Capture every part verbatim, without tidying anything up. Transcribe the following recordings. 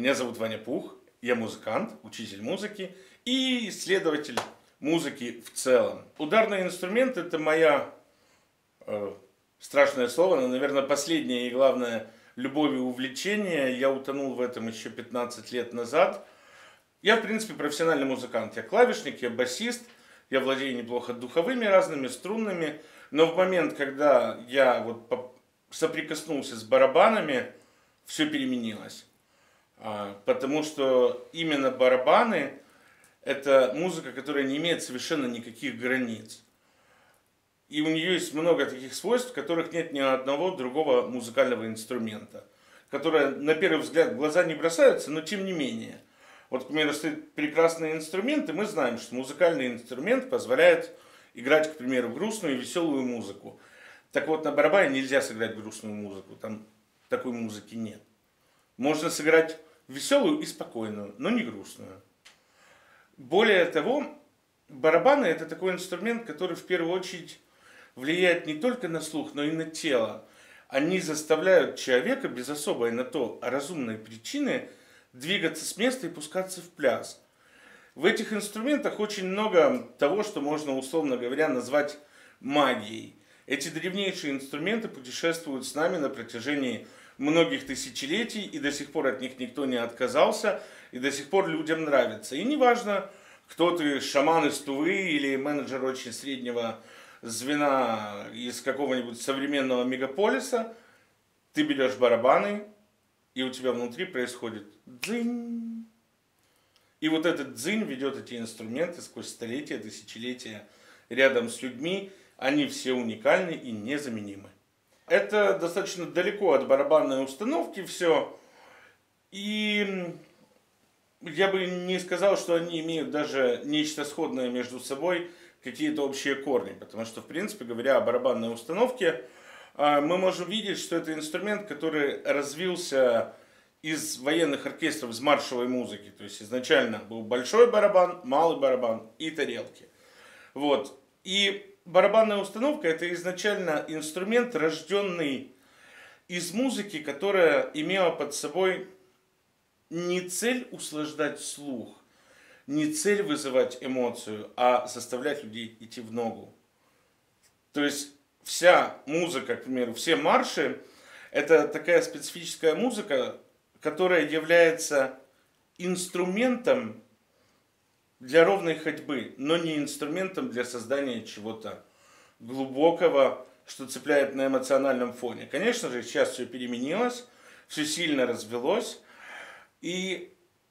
Меня зовут Ваня Пух, я музыкант, учитель музыки и исследователь музыки в целом. Ударный инструмент — это моя, э, страшное слово, но, наверное, последнее и главное любовь и увлечение. Я утонул в этом еще пятнадцать лет назад. Я, в принципе, профессиональный музыкант. Я клавишник, я басист, я владею неплохо духовыми разными, струнными. Но в момент, когда я вот соприкоснулся с барабанами, все переменилось. Потому что именно барабаны — это музыка, которая не имеет совершенно никаких границ. И у нее есть много таких свойств, в которых нет ни одного другого музыкального инструмента, которые на первый взгляд в глаза не бросаются, но тем не менее. Вот, к примеру, стоят прекрасные инструменты, мы знаем, что музыкальный инструмент позволяет играть, к примеру, грустную и веселую музыку. Так вот, на барабане нельзя сыграть грустную музыку, там такой музыки нет. Можно сыграть веселую и спокойную, но не грустную. Более того, барабаны — это такой инструмент, который в первую очередь влияет не только на слух, но и на тело. Они заставляют человека без особой на то разумной причины двигаться с места и пускаться в пляс. В этих инструментах очень много того, что можно, условно говоря, назвать магией. Эти древнейшие инструменты путешествуют с нами на протяжении многих тысячелетий, и до сих пор от них никто не отказался, и до сих пор людям нравится. И неважно, кто ты, шаман из Тувы или менеджер очень среднего звена из какого-нибудь современного мегаполиса, ты берешь барабаны, и у тебя внутри происходит дзынь. И вот этот дзынь ведет эти инструменты сквозь столетия, тысячелетия рядом с людьми. Они все уникальны и незаменимы. Это достаточно далеко от барабанной установки все. И я бы не сказал, что они имеют даже нечто сходное между собой, какие-то общие корни. Потому что, в принципе, говоря о барабанной установке, мы можем видеть, что это инструмент, который развился из военных оркестров, из маршевой музыки. То есть изначально был большой барабан, малый барабан и тарелки. Вот. И барабанная установка — это изначально инструмент, рожденный из музыки, которая имела под собой не цель услаждать слух, не цель вызывать эмоцию, а заставлять людей идти в ногу. То есть вся музыка, к примеру, все марши — это такая специфическая музыка, которая является инструментом для ровной ходьбы, но не инструментом для создания чего-то глубокого, что цепляет на эмоциональном фоне. Конечно же, сейчас все переменилось, все сильно развелось, и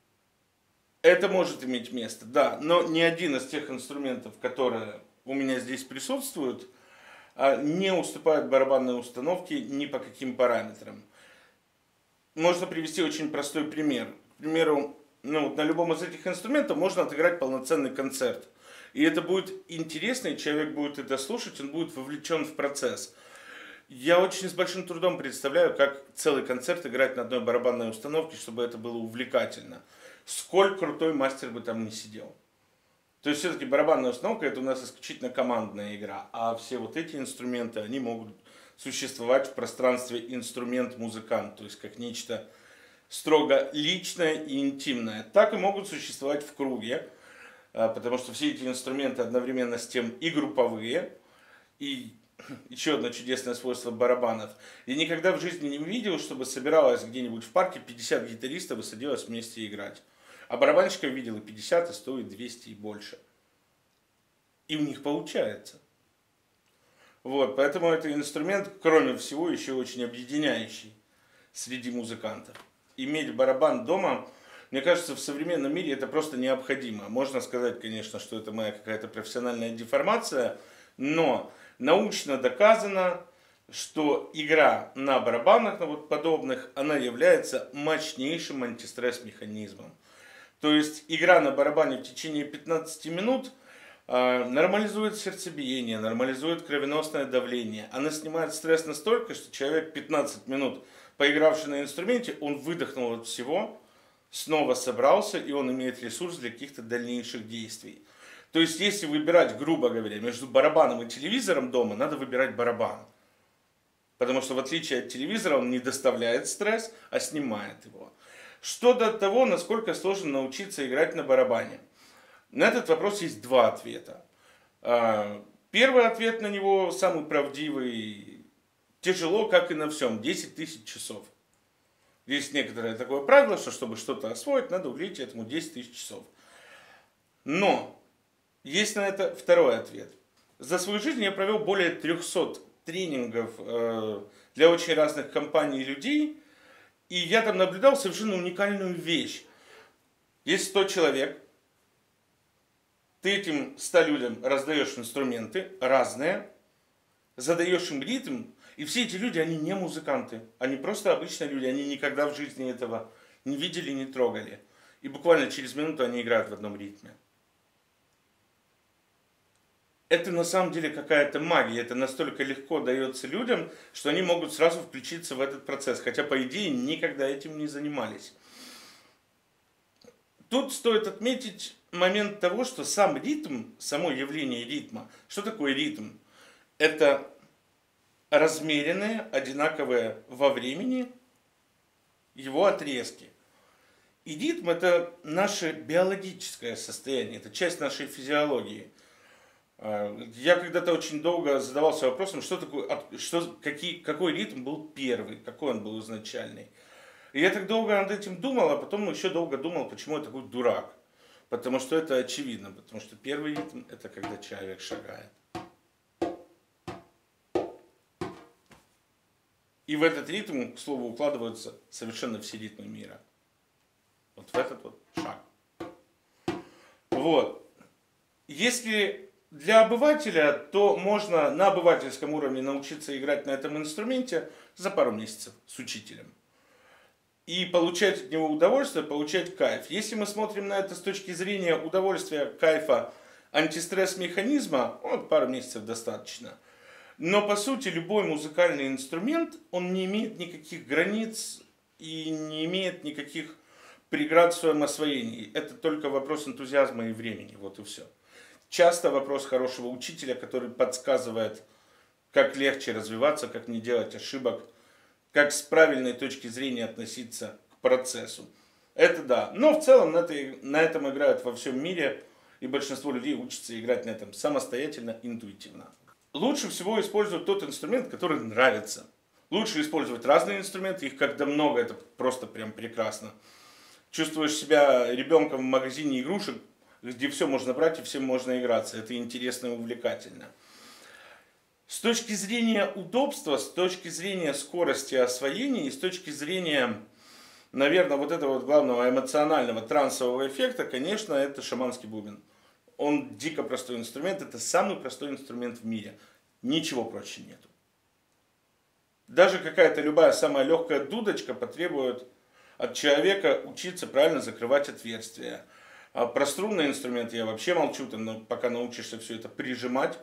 это может иметь место, да, но ни один из тех инструментов, которые у меня здесь присутствуют, не уступает барабанной установке ни по каким параметрам. Можно привести очень простой пример. К примеру, ну, вот на любом из этих инструментов можно отыграть полноценный концерт. И это будет интересно, и человек будет это слушать, он будет вовлечен в процесс. Я очень с большим трудом представляю, как целый концерт играть на одной барабанной установке, чтобы это было увлекательно. Сколь крутой мастер бы там ни сидел. То есть все-таки барабанная установка — это у нас исключительно командная игра, а все вот эти инструменты, они могут существовать в пространстве инструмент-музыкант, то есть как нечто строго личное и интимное. Так и могут существовать в круге, потому что все эти инструменты одновременно с тем и групповые. И еще одно чудесное свойство барабанов. Я никогда в жизни не видел, чтобы собиралось где-нибудь в парке пятьдесят гитаристов и садилось вместе играть. А барабанщиков видел и пятьдесят, и сто, и двести, и больше. И у них получается. Вот, поэтому это инструмент, кроме всего, еще очень объединяющий среди музыкантов. Иметь барабан дома, мне кажется, в современном мире это просто необходимо. Можно сказать, конечно, что это моя какая-то профессиональная деформация, но научно доказано, что игра на барабанах, на вот подобных, она является мощнейшим антистресс-механизмом. То есть игра на барабане в течение пятнадцати минут нормализует сердцебиение, нормализует кровеносное давление. Она снимает стресс настолько, что человек пятнадцать минут, поигравший на инструменте, он выдохнул от всего, снова собрался, и он имеет ресурс для каких-то дальнейших действий. То есть, если выбирать, грубо говоря, между барабаном и телевизором дома, надо выбирать барабан. Потому что, в отличие от телевизора, он не доставляет стресс, а снимает его. Что до того, насколько сложно научиться играть на барабане. На этот вопрос есть два ответа. А, Первый ответ на него, самый правдивый, тяжело, как и на всем, десять тысяч часов. Есть некоторое такое правило, что чтобы что-то освоить, надо уделить этому десять тысяч часов. Но есть на это второй ответ. За свою жизнь я провел более трехсот тренингов э, для очень разных компаний и людей, и я там наблюдал совершенно уникальную вещь. Есть сто человек, ты этим ста людям раздаешь инструменты разные, задаешь им ритм, и все эти люди, они не музыканты, они просто обычные люди, они никогда в жизни этого не видели, не трогали. И буквально через минуту они играют в одном ритме. Это на самом деле какая-то магия, это настолько легко дается людям, что они могут сразу включиться в этот процесс, хотя по идее никогда этим не занимались. Тут стоит отметить момент того, что сам ритм, само явление ритма, что такое ритм? Это размеренные, одинаковые во времени его отрезки. И ритм это наше биологическое состояние, это часть нашей физиологии. Я когда-то очень долго задавался вопросом, что такое, что, какие, какой ритм был первый, какой он был изначальный. И я так долго над этим думал, а потом еще долго думал, почему я такой дурак. Потому что это очевидно, потому что первый ритм это когда человек шагает. И в этот ритм, к слову, укладываются совершенно все ритмы мира. Вот в этот вот шаг. Вот. Если для обывателя, то можно на обывательском уровне научиться играть на этом инструменте за пару месяцев с учителем. И получать от него удовольствие, получать кайф. Если мы смотрим на это с точки зрения удовольствия, кайфа, антистресс-механизма, вот пару месяцев достаточно. Но по сути любой музыкальный инструмент, он не имеет никаких границ и не имеет никаких преград в своем освоении. Это только вопрос энтузиазма и времени, вот и все. Часто вопрос хорошего учителя, который подсказывает, как легче развиваться, как не делать ошибок, как с правильной точки зрения относиться к процессу. Это да. Но в целом на, это, на этом играют во всем мире, и большинство людей учатся играть на этом самостоятельно, интуитивно. Лучше всего использовать тот инструмент, который нравится. Лучше использовать разные инструменты, их когда много, это просто прям прекрасно. Чувствуешь себя ребенком в магазине игрушек, где все можно брать и всем можно играться. Это интересно и увлекательно. С точки зрения удобства, с точки зрения скорости освоения и с точки зрения, наверное, вот этого вот главного эмоционального трансового эффекта, конечно, это шаманский бубен. Он дико простой инструмент, это самый простой инструмент в мире. Ничего проще нету. Даже какая-то любая самая легкая дудочка потребует от человека учиться правильно закрывать отверстия. А про струнные инструменты я вообще молчу, там, пока научишься все это прижимать.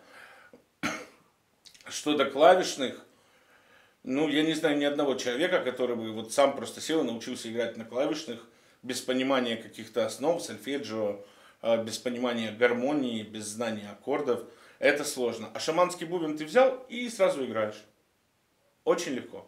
Что до клавишных, ну, я не знаю ни одного человека, который бы вот сам просто сел и научился играть на клавишных без понимания каких-то основ, сольфеджио, без понимания гармонии, без знания аккордов. Это сложно. А шаманский бубен ты взял и сразу играешь. Очень легко.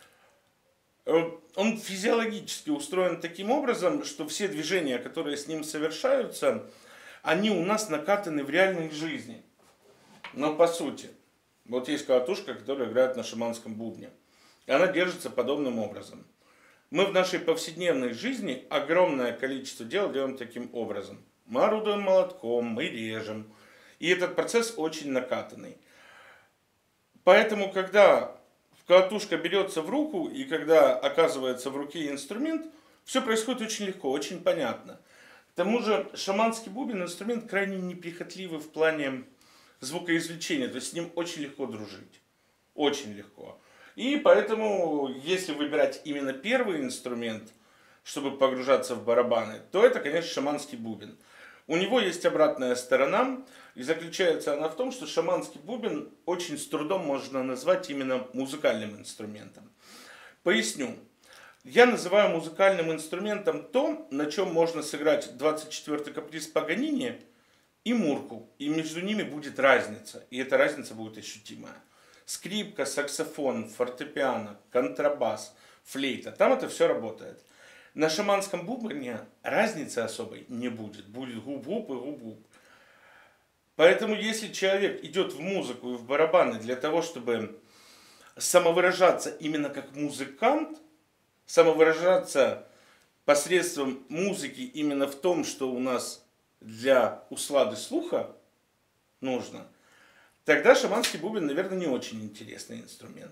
Он физиологически устроен таким образом, что все движения, которые с ним совершаются, они у нас накатаны в реальной жизни. Но по сути, вот есть колотушка, которая играет на шаманском бубне. И она держится подобным образом. Мы в нашей повседневной жизни огромное количество дел делаем таким образом. Мы орудуем молотком, мы режем. И этот процесс очень накатанный. Поэтому, когда колотушка берется в руку, и когда оказывается в руке инструмент, все происходит очень легко, очень понятно. К тому же шаманский бубен инструмент крайне неприхотливый в плане звукоизвлечения, то есть с ним очень легко дружить. Очень легко. И поэтому, если выбирать именно первый инструмент, чтобы погружаться в барабаны, то это, конечно, шаманский бубен. У него есть обратная сторона, и заключается она в том, что шаманский бубен очень с трудом можно назвать именно музыкальным инструментом. Поясню. Я называю музыкальным инструментом то, на чем можно сыграть двадцать четвёртый каприз Паганини и мурку. И между ними будет разница, и эта разница будет ощутимая. Скрипка, саксофон, фортепиано, контрабас, флейта, там это все работает. На шаманском бубне разницы особой не будет. Будет губ-губ и губ-губ. Поэтому если человек идет в музыку и в барабаны для того, чтобы самовыражаться именно как музыкант, самовыражаться посредством музыки именно в том, что у нас для услады слуха нужно, тогда шаманский бубен, наверное, не очень интересный инструмент.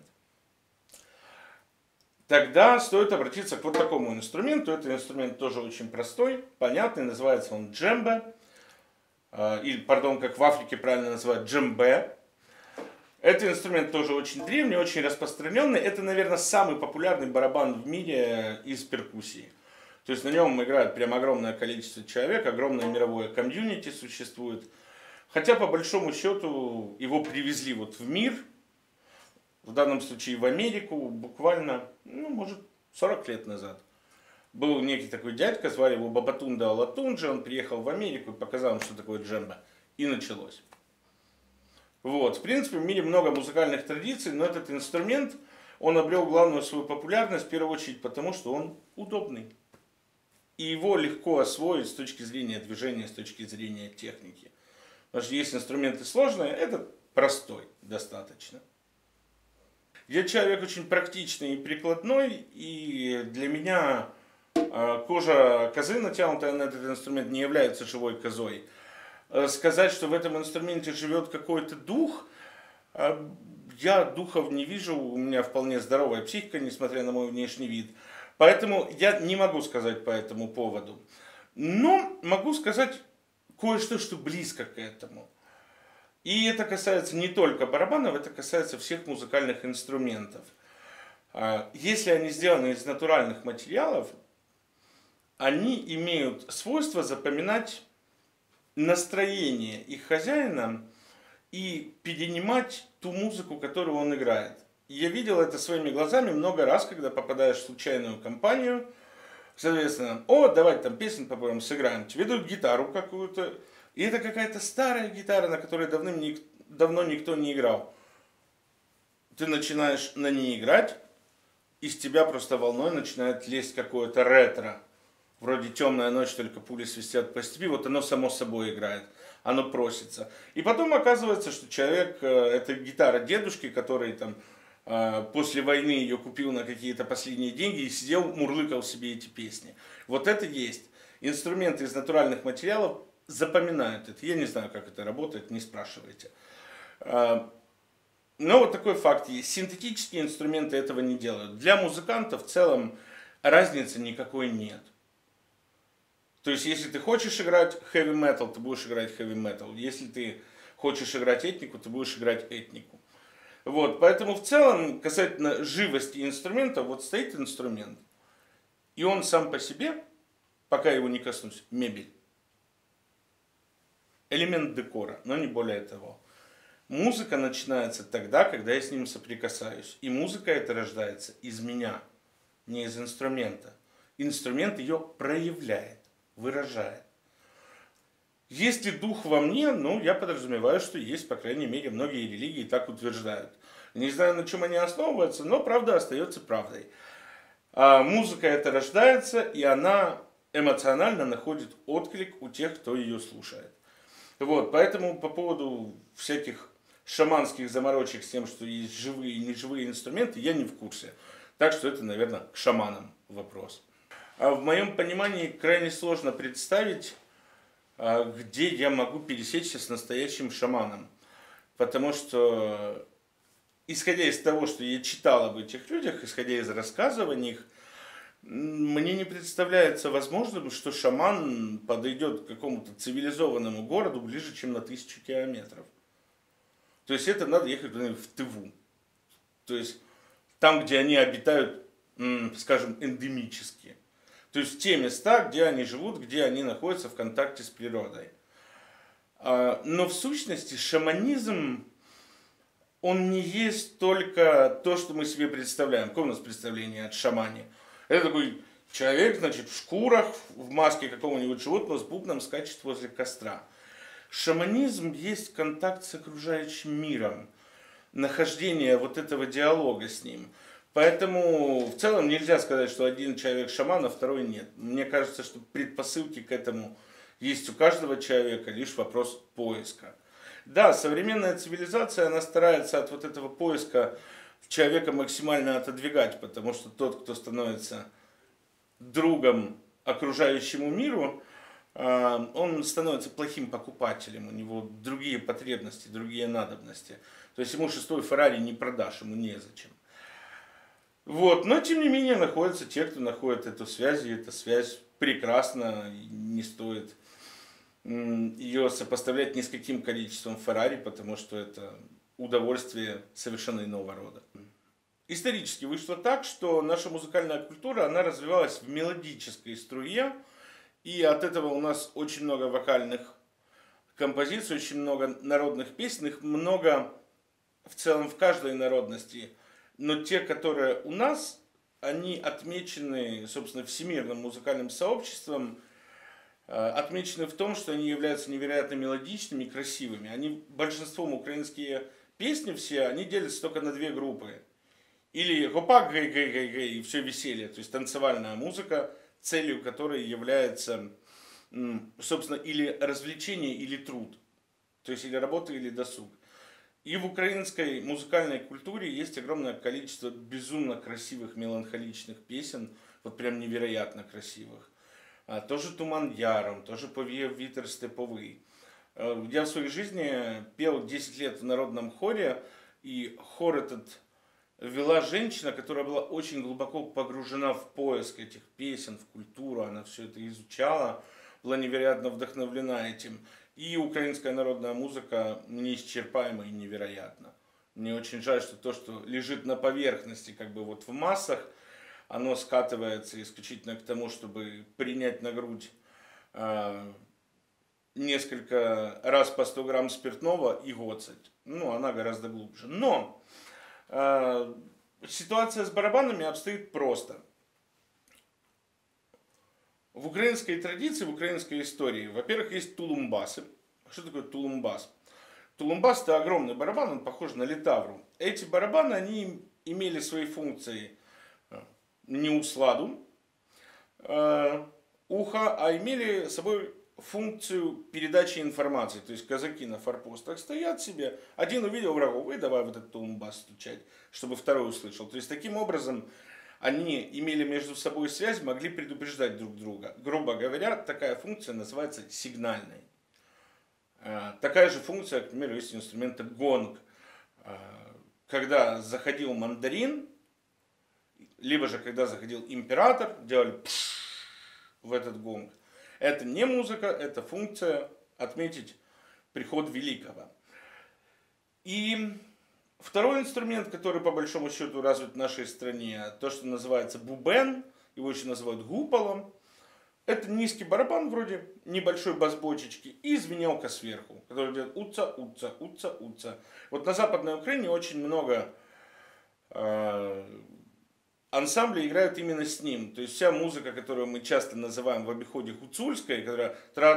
Тогда стоит обратиться к вот такому инструменту. Это инструмент тоже очень простой, понятный, называется он джембе. Или, пардон, как в Африке правильно называют, джембе. Этот инструмент тоже очень древний, очень распространенный. Это, наверное, самый популярный барабан в мире из перкуссии. То есть на нем играет прям огромное количество человек, огромное мировое комьюнити существует. Хотя, по большому счету, его привезли вот в мир, в данном случае в Америку, буквально, ну, может, сорок лет назад. Был некий такой дядька, звали его Бабатунда Алатунджи, он приехал в Америку и показал им, что такое джембе. И началось. Вот, в принципе, в мире много музыкальных традиций, но этот инструмент, он обрел главную свою популярность, в первую очередь, потому что он удобный. И его легко освоить с точки зрения движения, с точки зрения техники. Потому что есть инструменты сложные, этот простой достаточно. Я человек очень практичный и прикладной, и для меня кожа козы, натянутая на этот инструмент, не является живой козой. Сказать, что в этом инструменте живет какой-то дух, я духов не вижу, у меня вполне здоровая психика, несмотря на мой внешний вид. Поэтому я не могу сказать по этому поводу. Но могу сказать кое-что, что близко к этому. И это касается не только барабанов, это касается всех музыкальных инструментов. Если они сделаны из натуральных материалов, они имеют свойство запоминать настроение их хозяина и перенимать ту музыку, которую он играет. Я видел это своими глазами много раз, когда попадаешь в случайную компанию. Соответственно, о, давайте там песню попоем, сыграем. Тебе дают гитару какую-то. И это какая-то старая гитара, на которой давным, давно никто не играл. Ты начинаешь на ней играть, из тебя просто волной начинает лезть какое-то ретро. Вроде «Темная ночь, только пули свистят по степи», вот оно само собой играет, оно просится. И потом оказывается, что человек, это гитара дедушки, который там после войны ее купил на какие-то последние деньги и сидел, мурлыкал себе эти песни. Вот это есть. Инструменты из натуральных материалов запоминают это. Я не знаю, как это работает, не спрашивайте. Но вот такой факт есть. Синтетические инструменты этого не делают. Для музыканта в целом разницы никакой нет. То есть, если ты хочешь играть heavy metal, ты будешь играть heavy metal. Если ты хочешь играть этнику, ты будешь играть этнику. Вот, поэтому в целом, касательно живости инструмента, вот стоит инструмент, и он сам по себе, пока его не коснусь, мебель. Элемент декора, но не более того. Музыка начинается тогда, когда я с ним соприкасаюсь. И музыка эта рождается из меня, не из инструмента. Инструмент ее проявляет, выражает. Есть ли дух во мне? Ну, я подразумеваю, что есть, по крайней мере, многие религии так утверждают. Не знаю, на чем они основываются, но правда остается правдой. А музыка эта рождается, и она эмоционально находит отклик у тех, кто ее слушает. Вот, поэтому по поводу всяких шаманских заморочек с тем, что есть живые и неживые инструменты, я не в курсе. Так что это, наверное, к шаманам вопрос. А в моем понимании крайне сложно представить, где я могу пересечься с настоящим шаманом. Потому что, исходя из того, что я читал об этих людях, исходя из рассказов о них, мне не представляется возможным, что шаман подойдет к какому-то цивилизованному городу ближе, чем на тысячу километров. То есть это надо ехать в Тыву. То есть там, где они обитают, скажем, эндемически. То есть те места, где они живут, где они находятся в контакте с природой. Но в сущности шаманизм, он не есть только то, что мы себе представляем. Какое у нас представление от шамани? Это такой человек, значит, в шкурах, в маске какого-нибудь животного с бубном скачет возле костра. Шаманизм есть контакт с окружающим миром, нахождение вот этого диалога с ним. Поэтому в целом нельзя сказать, что один человек шаман, а второй нет. Мне кажется, что предпосылки к этому есть у каждого человека, лишь вопрос поиска. Да, современная цивилизация, она старается от вот этого поиска человека максимально отодвигать, потому что тот, кто становится другом окружающему миру, он становится плохим покупателем, у него другие потребности, другие надобности. То есть ему шестой Феррари не продашь, ему незачем. Вот. Но тем не менее находятся те, кто находит эту связь, и эта связь прекрасна, не стоит ее сопоставлять ни с каким количеством Феррари, потому что это удовольствие совершенно иного рода. Исторически вышло так, что наша музыкальная культура, она развивалась в мелодической струе, и от этого у нас очень много вокальных композиций, очень много народных песен, их много в целом в каждой народности. Но те, которые у нас, они отмечены, собственно, всемирным музыкальным сообществом, отмечены в том, что они являются невероятно мелодичными и красивыми. Они, большинством украинские песни все, они делятся только на две группы. Или гопак, гей, гей, гей, гей, и все веселье, то есть танцевальная музыка, целью которой является, собственно, или развлечение, или труд. То есть или работа, или досуг. И в украинской музыкальной культуре есть огромное количество безумно красивых меланхоличных песен, вот прям невероятно красивых. А, тоже «Туман яром», тоже «Повеяв вітер степовий». Я в своей жизни пел десять лет в народном хоре, и хор этот вела женщина, которая была очень глубоко погружена в поиск этих песен, в культуру, она все это изучала, была невероятно вдохновлена этим. И украинская народная музыка неисчерпаема и невероятна. Мне очень жаль, что то, что лежит на поверхности, как бы вот в массах, оно скатывается исключительно к тому, чтобы принять на грудь э, несколько раз по сто грамм спиртного и гоцать. Ну, она гораздо глубже. Но э, ситуация с барабанами обстоит просто. В украинской традиции, в украинской истории, во-первых, есть тулумбасы. Что такое тулумбас? Тулумбас — это огромный барабан, он похож на литавру. Эти барабаны, они имели свои функции не усладу э, уха, а имели собой функцию передачи информации. То есть казаки на форпостах стоят себе, один увидел врагов, и давай вот этот тулумбас стучать, чтобы второй услышал. То есть таким образом они имели между собой связь, могли предупреждать друг друга. Грубо говоря, такая функция называется сигнальной. Такая же функция, к примеру, есть у инструмента гонг. Когда заходил мандарин, либо же когда заходил император, делали пш в этот гонг. Это не музыка, это функция отметить приход великого. И второй инструмент, который по большому счету развит в нашей стране, то, что называется бубен, его еще называют гуполом. Это низкий барабан вроде небольшой бас-бочечки и звенелка сверху, которая делает уца, уца, уца, уца. Вот на Западной Украине очень много э, ансамблей играют именно с ним. То есть вся музыка, которую мы часто называем в обиходе гуцульской, которая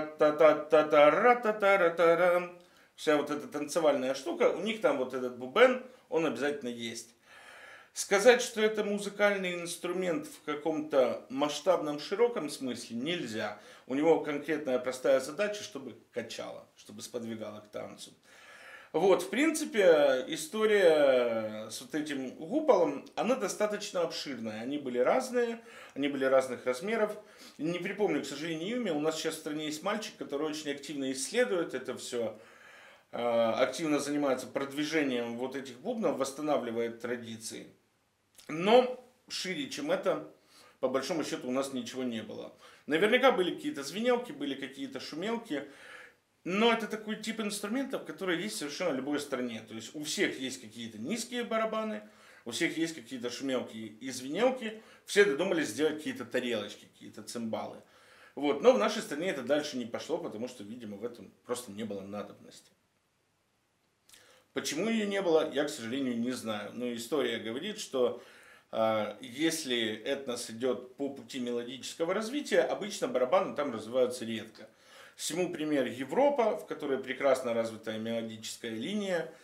тра-та-та-та-та-ра-та-та-ра-та-рам, вся вот эта танцевальная штука, у них там вот этот бубен, он обязательно есть. Сказать, что это музыкальный инструмент в каком-то масштабном, широком смысле нельзя. У него конкретная простая задача, чтобы качало, чтобы сподвигало к танцу. Вот, в принципе, история с вот этим гуполом, она достаточно обширная. Они были разные, они были разных размеров. Не припомню, к сожалению, имя. У нас сейчас в стране есть мальчик, который очень активно исследует это все, активно занимается продвижением вот этих бубнов, восстанавливает традиции. Но шире, чем это, по большому счету, у нас ничего не было. Наверняка были какие-то звенелки, были какие-то шумелки, но это такой тип инструментов, которые есть в совершенно любой стране. То есть у всех есть какие-то низкие барабаны, у всех есть какие-то шумелки и звенелки, все додумались сделать какие-то тарелочки, какие-то цимбалы. Вот. Но в нашей стране это дальше не пошло, потому что, видимо, в этом просто не было надобности. Почему ее не было, я, к сожалению, не знаю. Но история говорит, что э, если этнос идет по пути мелодического развития, обычно барабаны там развиваются редко. Всему пример Европа, в которой прекрасно развитая мелодическая линия.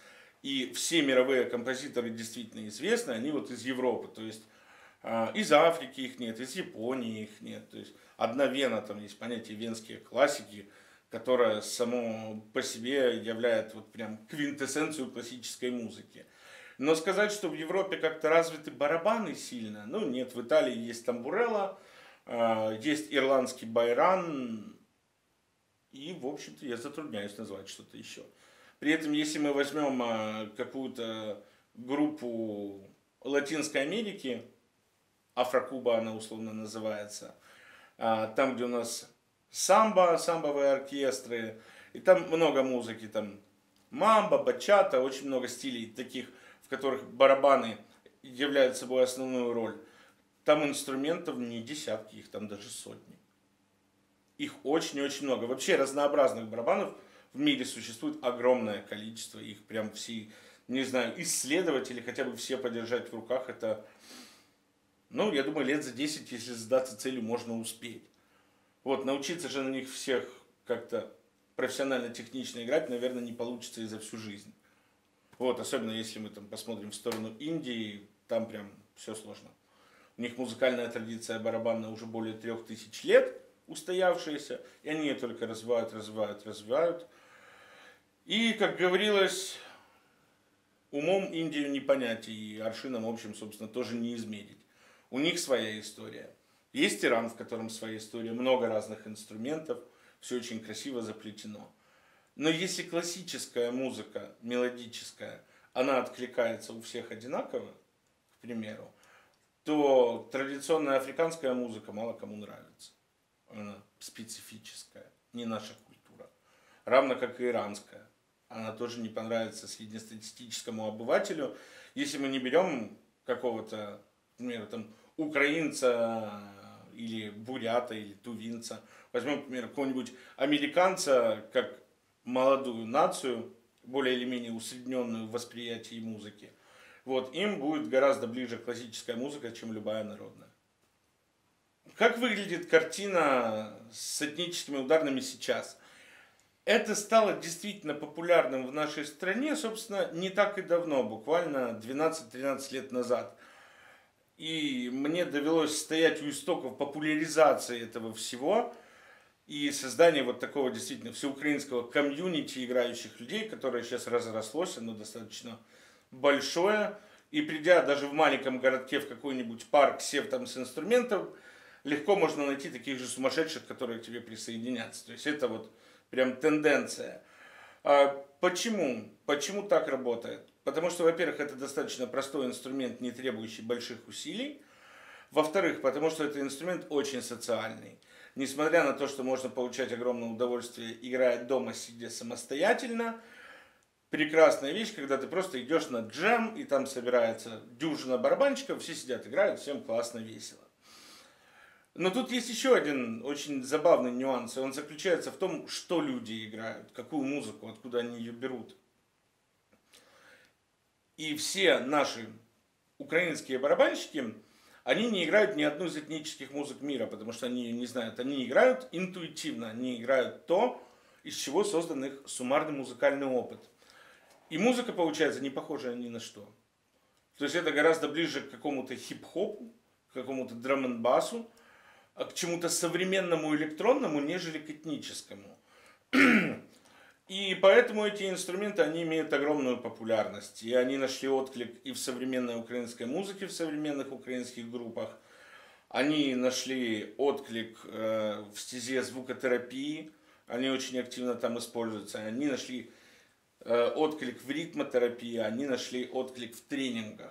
И все мировые композиторы действительно известны, они вот из Европы, то есть а, из Африки их нет, из Японии их нет. То есть одна Вена, там есть понятие венские классики, которая само по себе является вот прям квинтэссенцию классической музыки. Но сказать, что в Европе как-то развиты барабаны сильно, ну нет, в Италии есть тамбурелла, есть ирландский байран, и, в общем-то, я затрудняюсь назвать что-то еще. При этом, если мы возьмем какую-то группу Латинской Америки, Афрокуба она условно называется, там, где у нас самбо, самбовые оркестры, и там много музыки, там мамба, бачата, очень много стилей таких, в которых барабаны являют собой основную роль. Там инструментов не десятки, их там даже сотни. Их очень-очень много. Вообще разнообразных барабанов в мире существует огромное количество. Их прям все, не знаю, исследовать или хотя бы все подержать в руках, это, ну, я думаю, лет за десять, если задаться целью, можно успеть. Вот, научиться же на них всех как-то профессионально, технично играть, наверное, не получится и за всю жизнь. Вот, особенно если мы там посмотрим в сторону Индии, там прям все сложно. У них музыкальная традиция барабанная уже более трех тысяч лет устоявшаяся, и они ее только развивают, развивают, развивают. И, как говорилось, умом Индию не понять, и аршином, в общем, собственно, тоже не измерить. У них своя история. Есть Иран, в котором своя история, много разных инструментов, все очень красиво заплетено. Но если классическая музыка, мелодическая, она откликается у всех одинаково, к примеру, то традиционная африканская музыка мало кому нравится. Она специфическая, не наша культура. Равно как и иранская. Она тоже не понравится среднестатистическому обывателю, если мы не берем какого-то, к примеру, там, украинца или бурята, или тувинца. Возьмем, к примеру, какого-нибудь американца, как молодую нацию, более или менее усредненную в восприятии музыки. Вот, им будет гораздо ближе классическая музыка, чем любая народная. Как выглядит картина с этническими ударными сейчас? Это стало действительно популярным в нашей стране, собственно, не так и давно, буквально двенадцать-тринадцать лет назад. И мне довелось стоять у истоков популяризации этого всего и создания вот такого действительно всеукраинского комьюнити играющих людей, которое сейчас разрослось, оно достаточно большое. И придя даже в маленьком городке в какой-нибудь парк, сев там с инструментом, легко можно найти таких же сумасшедших, которые к тебе присоединятся. То есть это вот прям тенденция. А почему? Почему так работает? Потому что, во-первых, это достаточно простой инструмент, не требующий больших усилий. Во-вторых, потому что это инструмент очень социальный. Несмотря на то, что можно получать огромное удовольствие, играя дома, сидя самостоятельно, прекрасная вещь, когда ты просто идешь на джем, и там собирается дюжина барабанщиков, все сидят, играют, всем классно, весело. Но тут есть еще один очень забавный нюанс, и он заключается в том, что люди играют, какую музыку, откуда они ее берут. И все наши украинские барабанщики, они не играют ни одну из этнических музык мира, потому что они ее не знают. Они играют интуитивно, они играют то, из чего создан их суммарный музыкальный опыт. И музыка получается не похожая ни на что. То есть это гораздо ближе к какому-то хип-хопу, к какому-то драм-н-басу, к чему-то современному электронному, нежели к этническому. И поэтому эти инструменты, они имеют огромную популярность. И они нашли отклик и в современной украинской музыке, в современных украинских группах. Они нашли отклик э, в стезе звукотерапии. Они очень активно там используются. Они нашли э, отклик в ритмотерапии. Они нашли отклик в тренингах.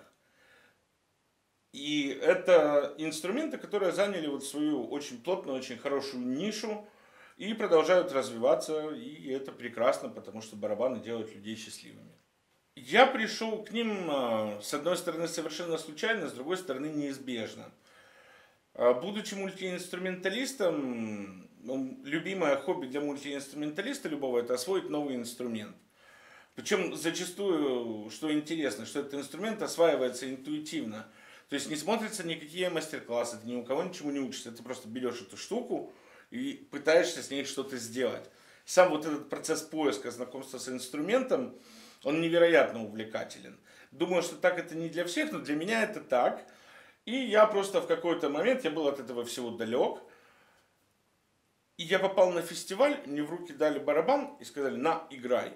И это инструменты, которые заняли вот свою очень плотную, очень хорошую нишу. И продолжают развиваться, и это прекрасно, потому что барабаны делают людей счастливыми. Я пришел к ним, с одной стороны, совершенно случайно, с другой стороны, неизбежно. Будучи мультиинструменталистом, любимое хобби для мультиинструменталиста любого – это освоить новый инструмент. Причем зачастую, что интересно, что этот инструмент осваивается интуитивно. То есть не смотрятся никакие мастер-классы, ты ни у кого ничему не учишься, ты просто берешь эту штуку, и пытаешься с ней что-то сделать. Сам вот этот процесс поиска, знакомства с инструментом, Он невероятно увлекателен. Думаю, что так это не для всех, но для меня это так. И я просто в какой-то момент, я был от этого всего далек. И я попал на фестиваль, мне в руки дали барабан и сказали: на, играй.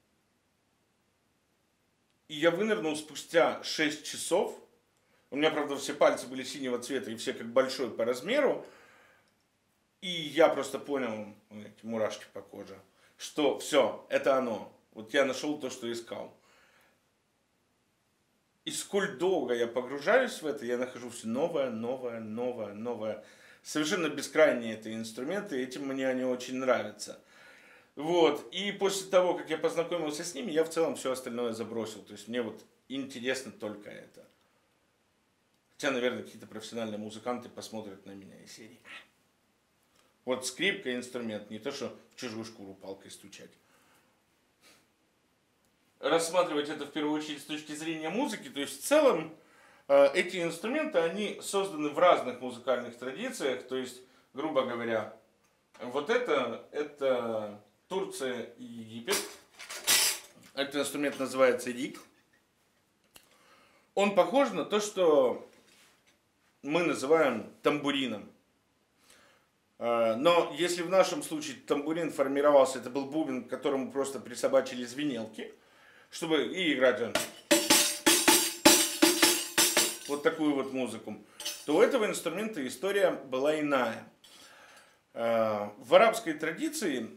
И я вынырнул спустя шесть часов. У меня, правда, все пальцы были синего цвета и все как большой по размеру. И я просто понял, эти мурашки по коже, что все, это оно. Вот я нашел то, что искал. И сколь долго я погружаюсь в это, я нахожу все новое, новое, новое, новое. Совершенно бескрайние это инструменты, этим мне они очень нравятся. Вот. И после того, как я познакомился с ними, я в целом все остальное забросил. То есть мне вот интересно только это. Хотя, наверное, какие-то профессиональные музыканты посмотрят на меня из серии: вот скрипка инструмент, не то что в чужую шкуру палкой стучать. Рассматривать это в первую очередь с точки зрения музыки, то есть в целом эти инструменты, они созданы в разных музыкальных традициях, то есть, грубо говоря, вот это, это Турция и Египет. Этот инструмент называется риг. Он похож на то, что мы называем тамбурином. Но если в нашем случае тамбурин формировался, это был бубен, к которому просто присобачили звенелки, чтобы и играть он вот такую вот музыку, то у этого инструмента история была иная. В арабской традиции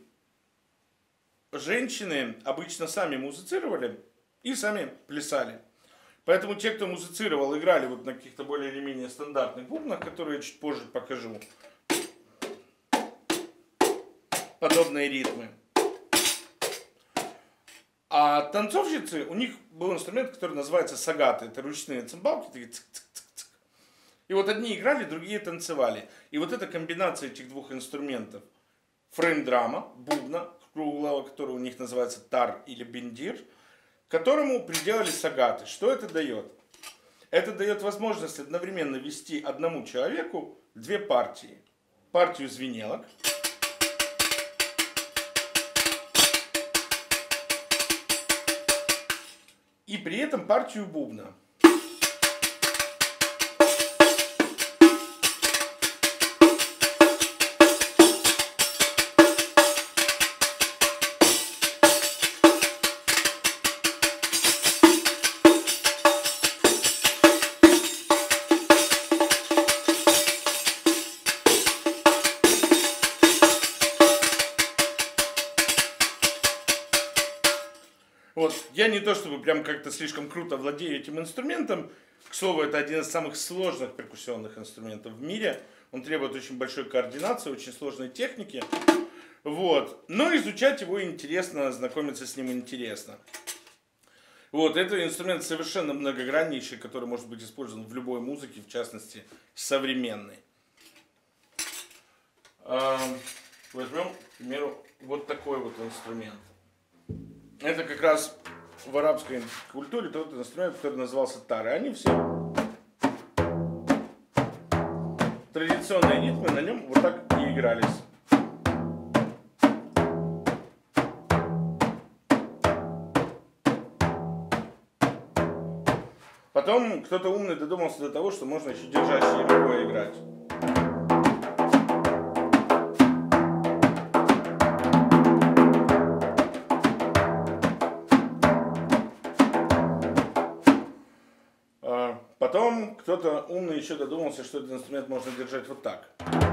женщины обычно сами музицировали и сами плясали. Поэтому те, кто музицировал, играли вот на каких-то более или менее стандартных бубнах, которые я чуть позже покажу. Подобные ритмы. А танцовщицы, у них был инструмент, который называется сагаты. Это ручные цимбалки, такие цик-цик-цик-цик. И вот одни играли, другие танцевали. И вот эта комбинация этих двух инструментов, фрейм-драма, бубна круглого, который у них называется тар или бендир, к которому приделали сагаты. Что это дает? Это дает возможность одновременно вести одному человеку две партии. Партию звенелок. И при этом партию бубна. Вот. Я не то чтобы прям как-то слишком круто владею этим инструментом. К слову, это один из самых сложных перкуссионных инструментов в мире. Он требует очень большой координации, очень сложной техники. Вот. Но изучать его интересно, знакомиться с ним интересно. Вот. Это инструмент совершенно многограннейший, который может быть использован в любой музыке, в частности, современной. Возьмем, к примеру, вот такой вот инструмент. Это как раз в арабской культуре тот инструмент, который назывался тар. И они все традиционные ритмы на нем вот так и игрались. Потом кто-то умный додумался до того, что можно еще держащей рукой играть. Потом кто-то умный еще додумался, что этот инструмент можно держать вот так.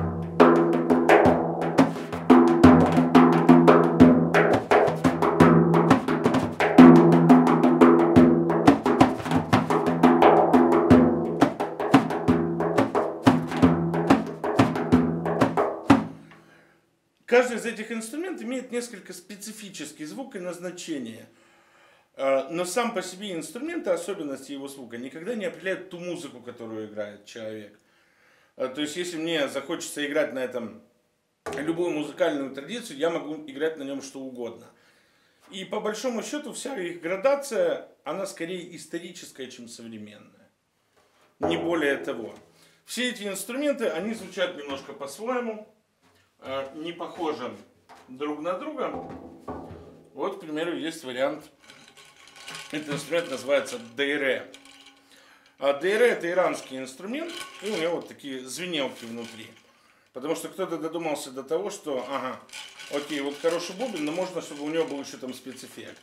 Каждый из этих инструментов имеет несколько специфический звук и назначение. Но сам по себе инструмент и особенности его звука никогда не определяют ту музыку, которую играет человек. То есть, если мне захочется играть на этом любую музыкальную традицию, я могу играть на нем что угодно. И по большому счету вся их градация, она скорее историческая, чем современная. Не более того. Все эти инструменты, они звучат немножко по-своему, не похожи друг на друга. Вот, к примеру, есть вариант Этот инструмент называется дейре. А дейре — это иранский инструмент, и у него вот такие звенелки внутри. Потому что кто-то додумался до того, что, ага, окей, вот хороший бубен, но можно, чтобы у него был еще там спецэффект.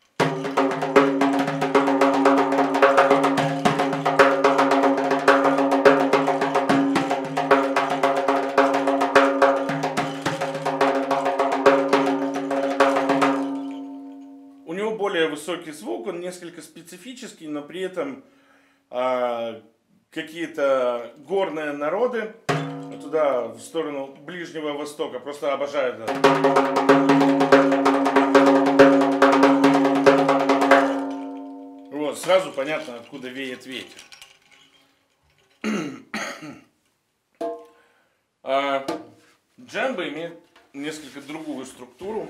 У него более высокий звук, он несколько специфический, но при этом а, какие-то горные народы туда, в сторону Ближнего Востока, просто обожают это. Вот, сразу понятно, откуда веет ветер. А джембе имеет несколько другую структуру.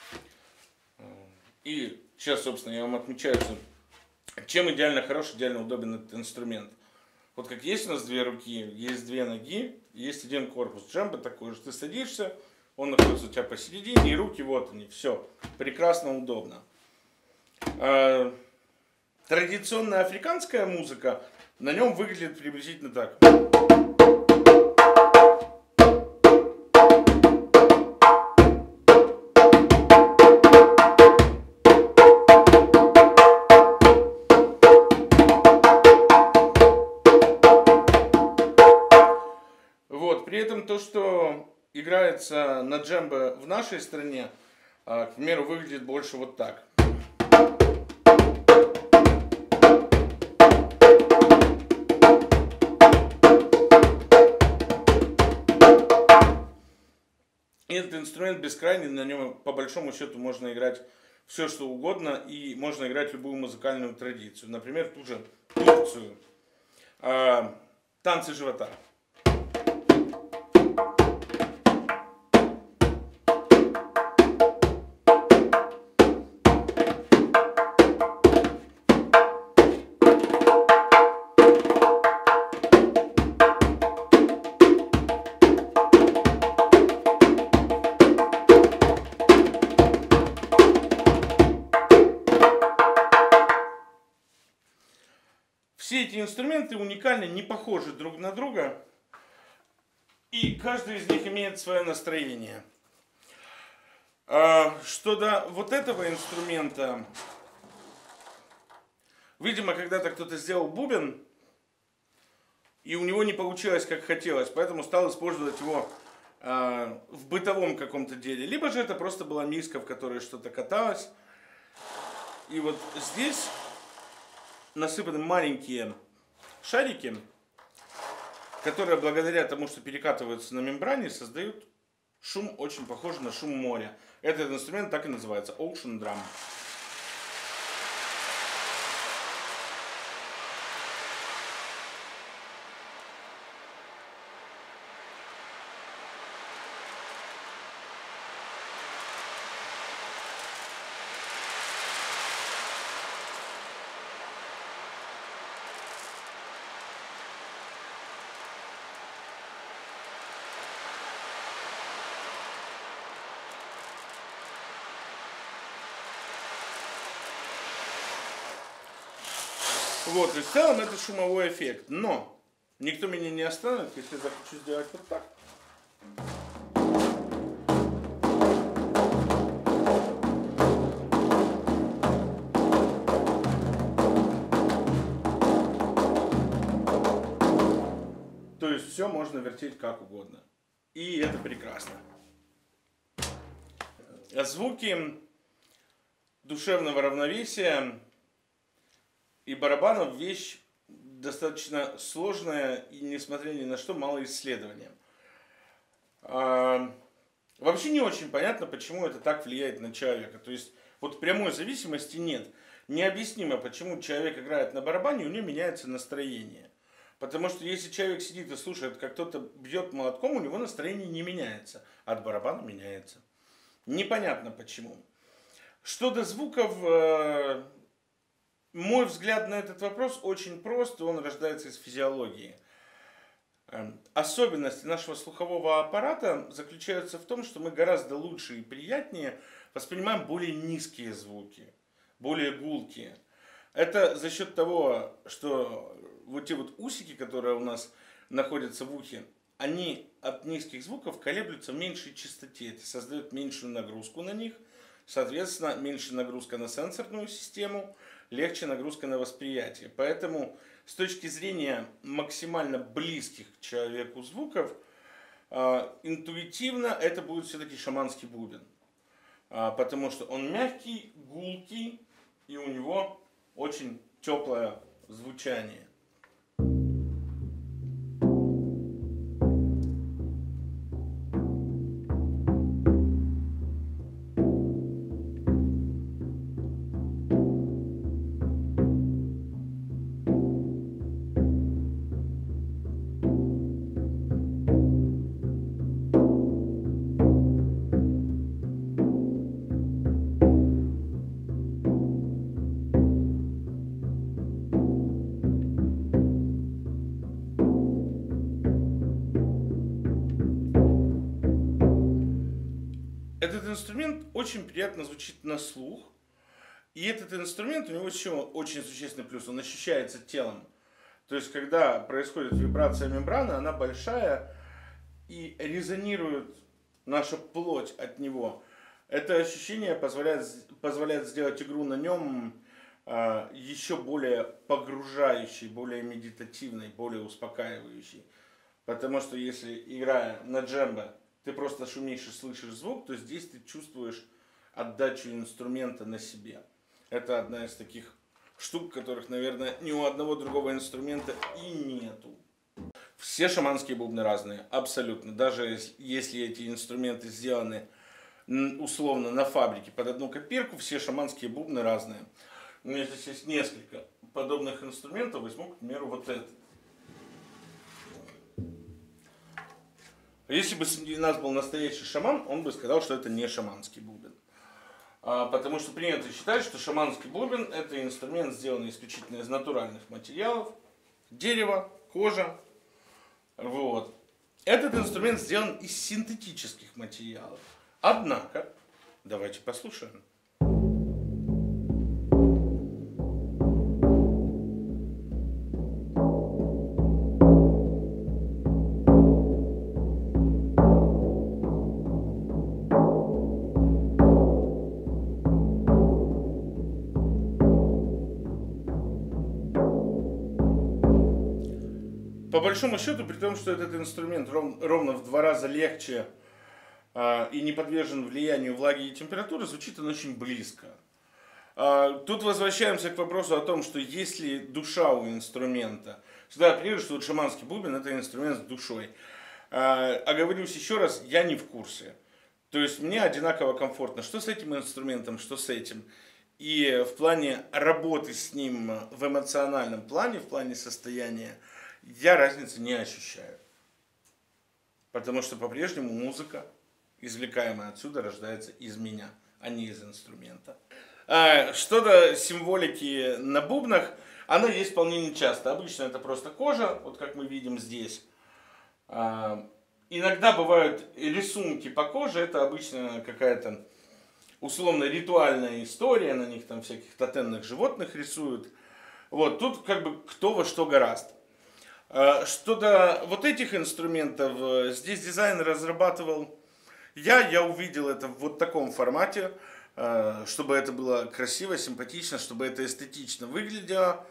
И сейчас, собственно, я вам отмечаю, чем идеально хорош, идеально удобен этот инструмент. Вот как есть у нас две руки, есть две ноги, есть один корпус. Джембе такой же. Ты садишься, он находится у тебя посередине, и руки вот они. Все. Прекрасно, удобно. А, традиционная африканская музыка на нем выглядит приблизительно так. При этом то, что играется на джембе в нашей стране, к примеру, выглядит больше вот так. И этот инструмент бескрайний, на нем по большому счету можно играть все, что угодно, и можно играть любую музыкальную традицию. Например, ту же Турцию, танцы живота. Все эти инструменты уникальны, не похожи друг на друга, и каждый из них имеет свое настроение. Что до вот этого инструмента, видимо, когда-то кто-то сделал бубен, и у него не получилось, как хотелось, поэтому стал использовать его в бытовом каком-то деле. Либо же это просто была миска, в которой что-то каталось. И вот здесь насыпаны маленькие шарики, которые благодаря тому, что перекатываются на мембране, создают шум, очень похожий на шум моря. Этот инструмент так и называется — Ocean Drum. Вот, и в целом это шумовой эффект. Но никто меня не остановит, если я захочу сделать вот так. То есть все можно вертеть как угодно. И это прекрасно. Звуки душевного равновесия и барабанов — вещь достаточно сложная и, несмотря ни на что, мало исследования. А, вообще не очень понятно, почему это так влияет на человека. То есть вот прямой зависимости нет. Необъяснимо, почему человек играет на барабане, и у него меняется настроение. Потому что если человек сидит и слушает, как кто-то бьет молотком, у него настроение не меняется, а от барабана меняется. Непонятно почему. Что до звуков, мой взгляд на этот вопрос очень прост, и он рождается из физиологии. Особенности нашего слухового аппарата заключаются в том, что мы гораздо лучше и приятнее воспринимаем более низкие звуки, более гулкие. Это за счет того, что вот те вот усики, которые у нас находятся в ухе, они от низких звуков колеблются в меньшей частоте. Это создает меньшую нагрузку на них. Соответственно, меньше нагрузка на сенсорную систему, легче нагрузка на восприятие. Поэтому с точки зрения максимально близких к человеку звуков, интуитивно это будет все-таки шаманский бубен. Потому что он мягкий, гулкий, и у него очень теплое звучание. Этот инструмент очень приятно звучит на слух. И этот инструмент, у него еще очень существенный плюс, он ощущается телом. То есть, когда происходит вибрация мембраны, она большая и резонирует наша плоть от него. Это ощущение позволяет, позволяет сделать игру на нем э, еще более погружающей, более медитативной, более успокаивающей. Потому что если, играя на джембе, ты просто шумишь и слышишь звук, то здесь ты чувствуешь отдачу инструмента на себе. Это одна из таких штук, которых, наверное, ни у одного другого инструмента и нету. Все шаманские бубны разные, абсолютно. Даже если эти инструменты сделаны условно на фабрике под одну копирку, все шаманские бубны разные. У меня здесь есть несколько подобных инструментов. Возьму, к примеру, вот этот. Если бы среди нас был настоящий шаман, он бы сказал, что это не шаманский бубен. А, потому что принято считать, что шаманский бубен это инструмент, сделанный исключительно из натуральных материалов. Дерево, кожа. Вот. Этот инструмент сделан из синтетических материалов. Однако, давайте послушаем. По большому счету, при том, что этот инструмент ров, ровно в два раза легче э, и не подвержен влиянию влаги и температуры, звучит он очень близко. Э, тут возвращаемся к вопросу о том, что есть ли душа у инструмента. Всегда апеллирую, что вот шаманский бубен это инструмент с душой. Э, оговорюсь еще раз, я не в курсе. То есть мне одинаково комфортно, что с этим инструментом, что с этим. И в плане работы с ним в эмоциональном плане, в плане состояния, я разницы не ощущаю. Потому что по-прежнему музыка, извлекаемая отсюда, рождается из меня, а не из инструмента. А, что-то символики на бубнах, она есть вполне нечасто. Обычно это просто кожа, вот как мы видим здесь. А, иногда бывают рисунки по коже, это обычно какая-то условно ритуальная история, на них там всяких тотемных животных рисуют. Вот, тут как бы кто во что горазд. Что до вот этих инструментов, здесь дизайн разрабатывал я, я увидел это в вот таком формате, чтобы это было красиво, симпатично, чтобы это эстетично выглядело.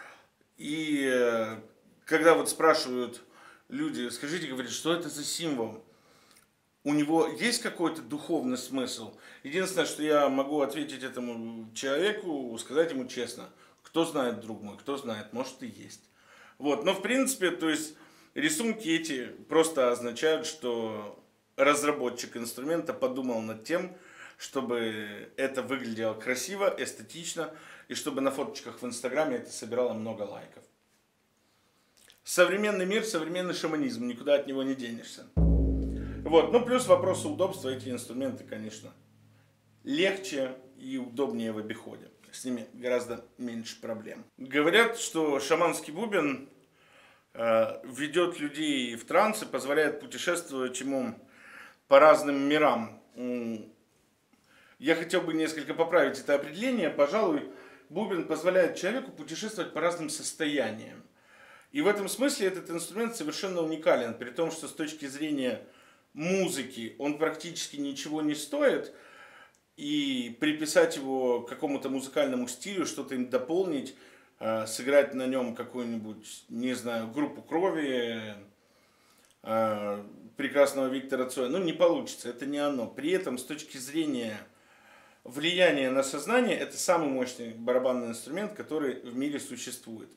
И когда вот спрашивают люди, скажите, говорят, что это за символ? У него есть какой-то духовный смысл? Единственное, что я могу ответить этому человеку, сказать ему честно, кто знает, друг мой, кто знает, может и есть. Вот, но в принципе, то есть рисунки эти просто означают, что разработчик инструмента подумал над тем, чтобы это выглядело красиво, эстетично, и чтобы на фоточках в Инстаграме это собирало много лайков. Современный мир, современный шаманизм, никуда от него не денешься. Вот, ну плюс вопросы удобства, эти инструменты, конечно, легче и удобнее в обиходе. С ними гораздо меньше проблем. Говорят, что шаманский бубен э, ведет людей в транс и позволяет путешествовать ему по разным мирам. Я хотел бы несколько поправить это определение. Пожалуй, бубен позволяет человеку путешествовать по разным состояниям. И в этом смысле этот инструмент совершенно уникален, при том, что с точки зрения музыки он практически ничего не стоит, и приписать его к какому-то музыкальному стилю, что-то им дополнить, э, сыграть на нем какую-нибудь, не знаю, группу крови, э, прекрасного Виктора Цоя, ну не получится, это не оно. При этом с точки зрения влияния на сознание, это самый мощный барабанный инструмент, который в мире существует.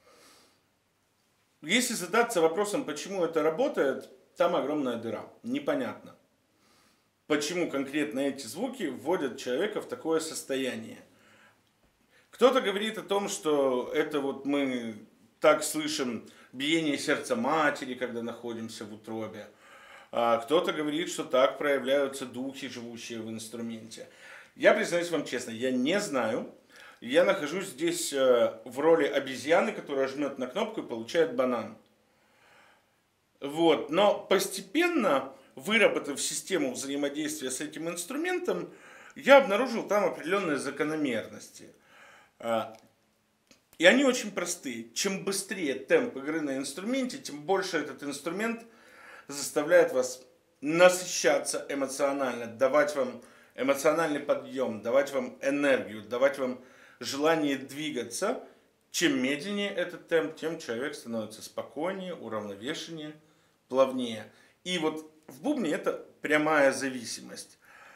Если задаться вопросом, почему это работает, там огромная дыра, непонятно. Почему конкретно эти звуки вводят человека в такое состояние. Кто-то говорит о том, что это вот мы так слышим биение сердца матери, когда находимся в утробе. А кто-то говорит, что так проявляются духи, живущие в инструменте. Я признаюсь вам честно, я не знаю. Я нахожусь здесь в роли обезьяны, которая жмет на кнопку и получает банан. Вот. Но постепенно, выработав систему взаимодействия с этим инструментом, я обнаружил там определенные закономерности. И они очень простые. Чем быстрее темп игры на инструменте, тем больше этот инструмент заставляет вас насыщаться эмоционально, давать вам эмоциональный подъем, давать вам энергию, давать вам желание двигаться. Чем медленнее этот темп, тем человек становится спокойнее, уравновешеннее, плавнее. И вот в бубне это прямая зависимость.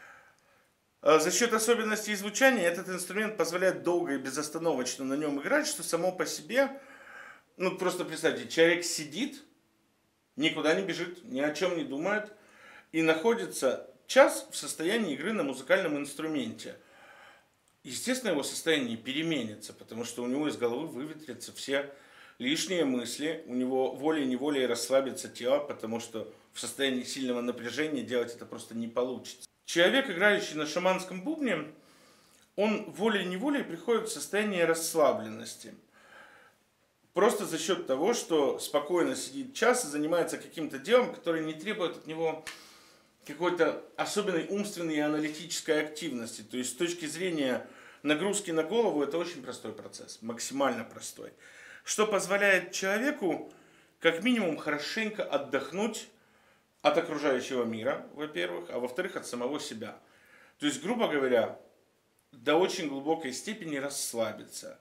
За счет особенностей звучания этот инструмент позволяет долго и безостановочно на нем играть, что само по себе, ну просто представьте, человек сидит, никуда не бежит, ни о чем не думает и находится час в состоянии игры на музыкальном инструменте. Естественно, его состояние переменится, потому что у него из головы выветрятся все лишние мысли, у него волей-неволей расслабится тело, потому что в состоянии сильного напряжения делать это просто не получится. Человек, играющий на шаманском бубне, он волей-неволей приходит в состояние расслабленности. Просто за счет того, что спокойно сидит час и занимается каким-то делом, которое не требует от него какой-то особенной умственной и аналитической активности. То есть с точки зрения нагрузки на голову это очень простой процесс, максимально простой. Что позволяет человеку как минимум хорошенько отдохнуть от окружающего мира, во-первых, а во-вторых, от самого себя. То есть, грубо говоря, до очень глубокой степени расслабиться.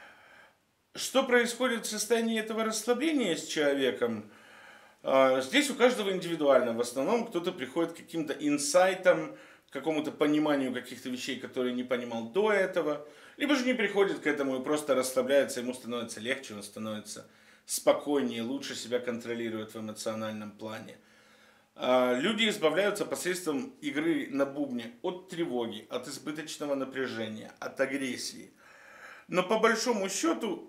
Что происходит в состоянии этого расслабления с человеком? Здесь у каждого индивидуально. В основном кто-то приходит к каким-то инсайтам, к какому-то пониманию каких-то вещей, которые не понимал до этого. Либо же не приходит к этому и просто расслабляется, ему становится легче, он становится спокойнее, лучше себя контролирует в эмоциональном плане. Люди избавляются посредством игры на бубне от тревоги, от избыточного напряжения, от агрессии. Но по большому счету,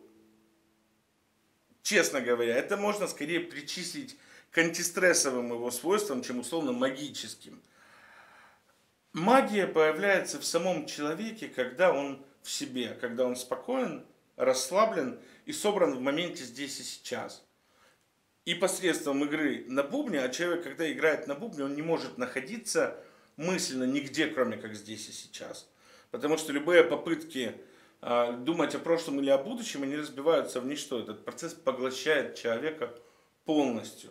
честно говоря, это можно скорее причислить к антистрессовым его свойствам, чем условно магическим. Магия появляется в самом человеке, когда он в себе, когда он спокоен, расслаблен и собран в моменте здесь и сейчас. И посредством игры на бубне, а человек, когда играет на бубне, он не может находиться мысленно нигде, кроме как здесь и сейчас. Потому что любые попытки э, думать о прошлом или о будущем, они разбиваются в ничто. Этот процесс поглощает человека полностью.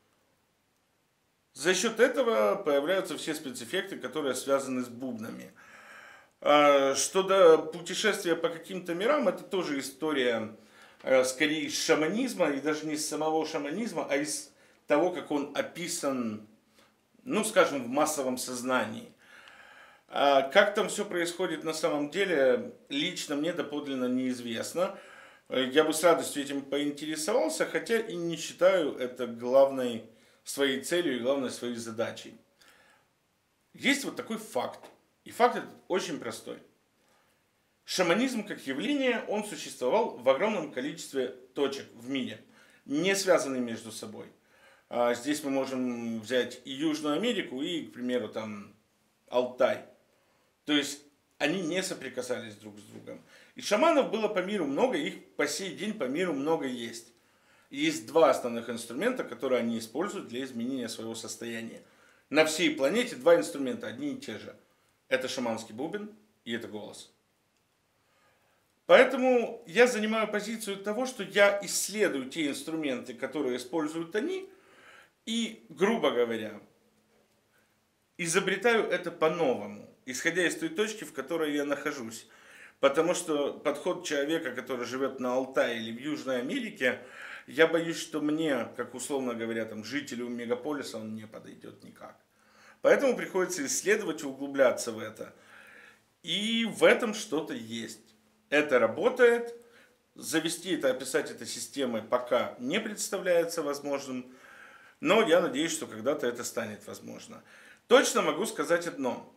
За счет этого появляются все спецэффекты, которые связаны с бубнами. Э, что до путешествия по каким-то мирам, это тоже история скорее из шаманизма, и даже не из самого шаманизма, а из того, как он описан, ну, скажем, в массовом сознании. А как там все происходит на самом деле, лично мне доподлинно неизвестно. Я бы с радостью этим поинтересовался, хотя и не считаю это главной своей целью и главной своей задачей. Есть вот такой факт, и факт этот очень простой. Шаманизм как явление, он существовал в огромном количестве точек в мире, не связанные между собой. Здесь мы можем взять и Южную Америку, и, к примеру, там Алтай. То есть они не соприкасались друг с другом. И шаманов было по миру много, их по сей день по миру много есть. И есть два основных инструмента, которые они используют для изменения своего состояния. На всей планете два инструмента, одни и те же. Это шаманский бубен и это голос. Поэтому я занимаю позицию того, что я исследую те инструменты, которые используют они, и, грубо говоря, изобретаю это по-новому, исходя из той точки, в которой я нахожусь. Потому что подход человека, который живет на Алтае или в Южной Америке, я боюсь, что мне, как условно говоря, там, жителю мегаполиса, он не подойдет никак. Поэтому приходится исследовать и углубляться в это. И в этом что-то есть. Это работает. Завести это, описать это системой пока не представляется возможным. Но я надеюсь, что когда-то это станет возможно. Точно могу сказать одно.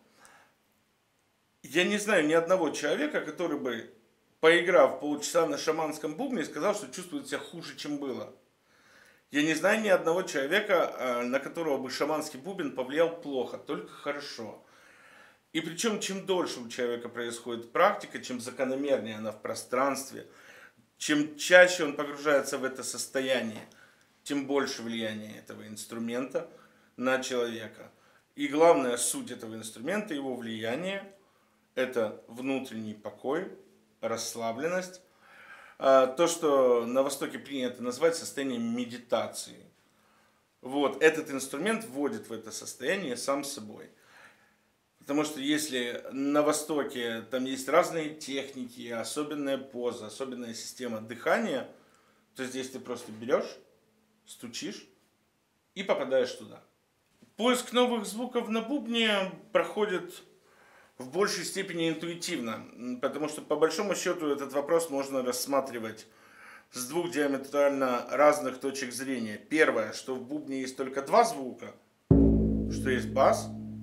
Я не знаю ни одного человека, который бы, поиграв полчаса на шаманском бубне, сказал, что чувствует себя хуже, чем было. Я не знаю ни одного человека, на которого бы шаманский бубен повлиял плохо, только хорошо. И причем, чем дольше у человека происходит практика, чем закономернее она в пространстве, чем чаще он погружается в это состояние, тем больше влияния этого инструмента на человека. И главная суть этого инструмента, его влияние, это внутренний покой, расслабленность. То, что на Востоке принято называть состоянием медитации. Вот, этот инструмент вводит в это состояние сам собой. Потому что если на Востоке там есть разные техники, особенная поза, особенная система дыхания, то здесь ты просто берешь, стучишь и попадаешь туда. Поиск новых звуков на бубне проходит в большей степени интуитивно, потому что по большому счету этот вопрос можно рассматривать с двух диаметрально разных точек зрения. Первое, что в бубне есть только два звука, что есть бас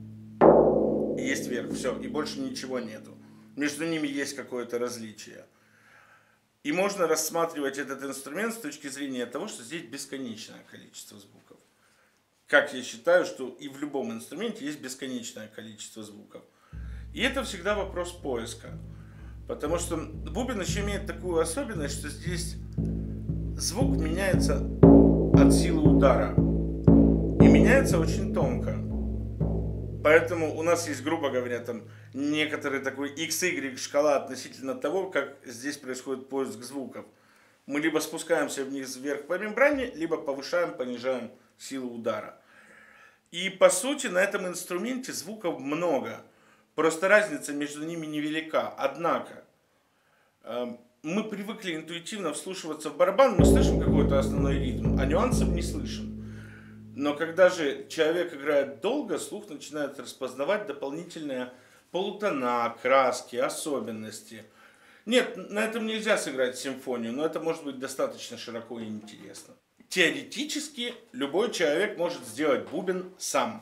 и есть верх, все, и больше ничего нету. Между ними есть какое-то различие. И можно рассматривать этот инструмент с точки зрения того, что здесь бесконечное количество звуков. Как я считаю, что и в любом инструменте есть бесконечное количество звуков. И это всегда вопрос поиска. Потому что бубен еще имеет такую особенность, что здесь звук меняется от силы удара. И меняется очень тонко. Поэтому у нас есть, грубо говоря, там некоторый такой икс игрек шкала относительно того, как здесь происходит поиск звуков. Мы либо спускаемся вниз вверх по мембране, либо повышаем, понижаем силу удара. И по сути на этом инструменте звуков много. Просто разница между ними невелика. Однако, э, мы привыкли интуитивно вслушиваться в барабан, мы слышим какой-то основной ритм, а нюансов не слышим. Но когда же человек играет долго, слух начинает распознавать дополнительные полутона, краски, особенности. Нет, на этом нельзя сыграть симфонию, но это может быть достаточно широко и интересно. Теоретически любой человек может сделать бубен сам.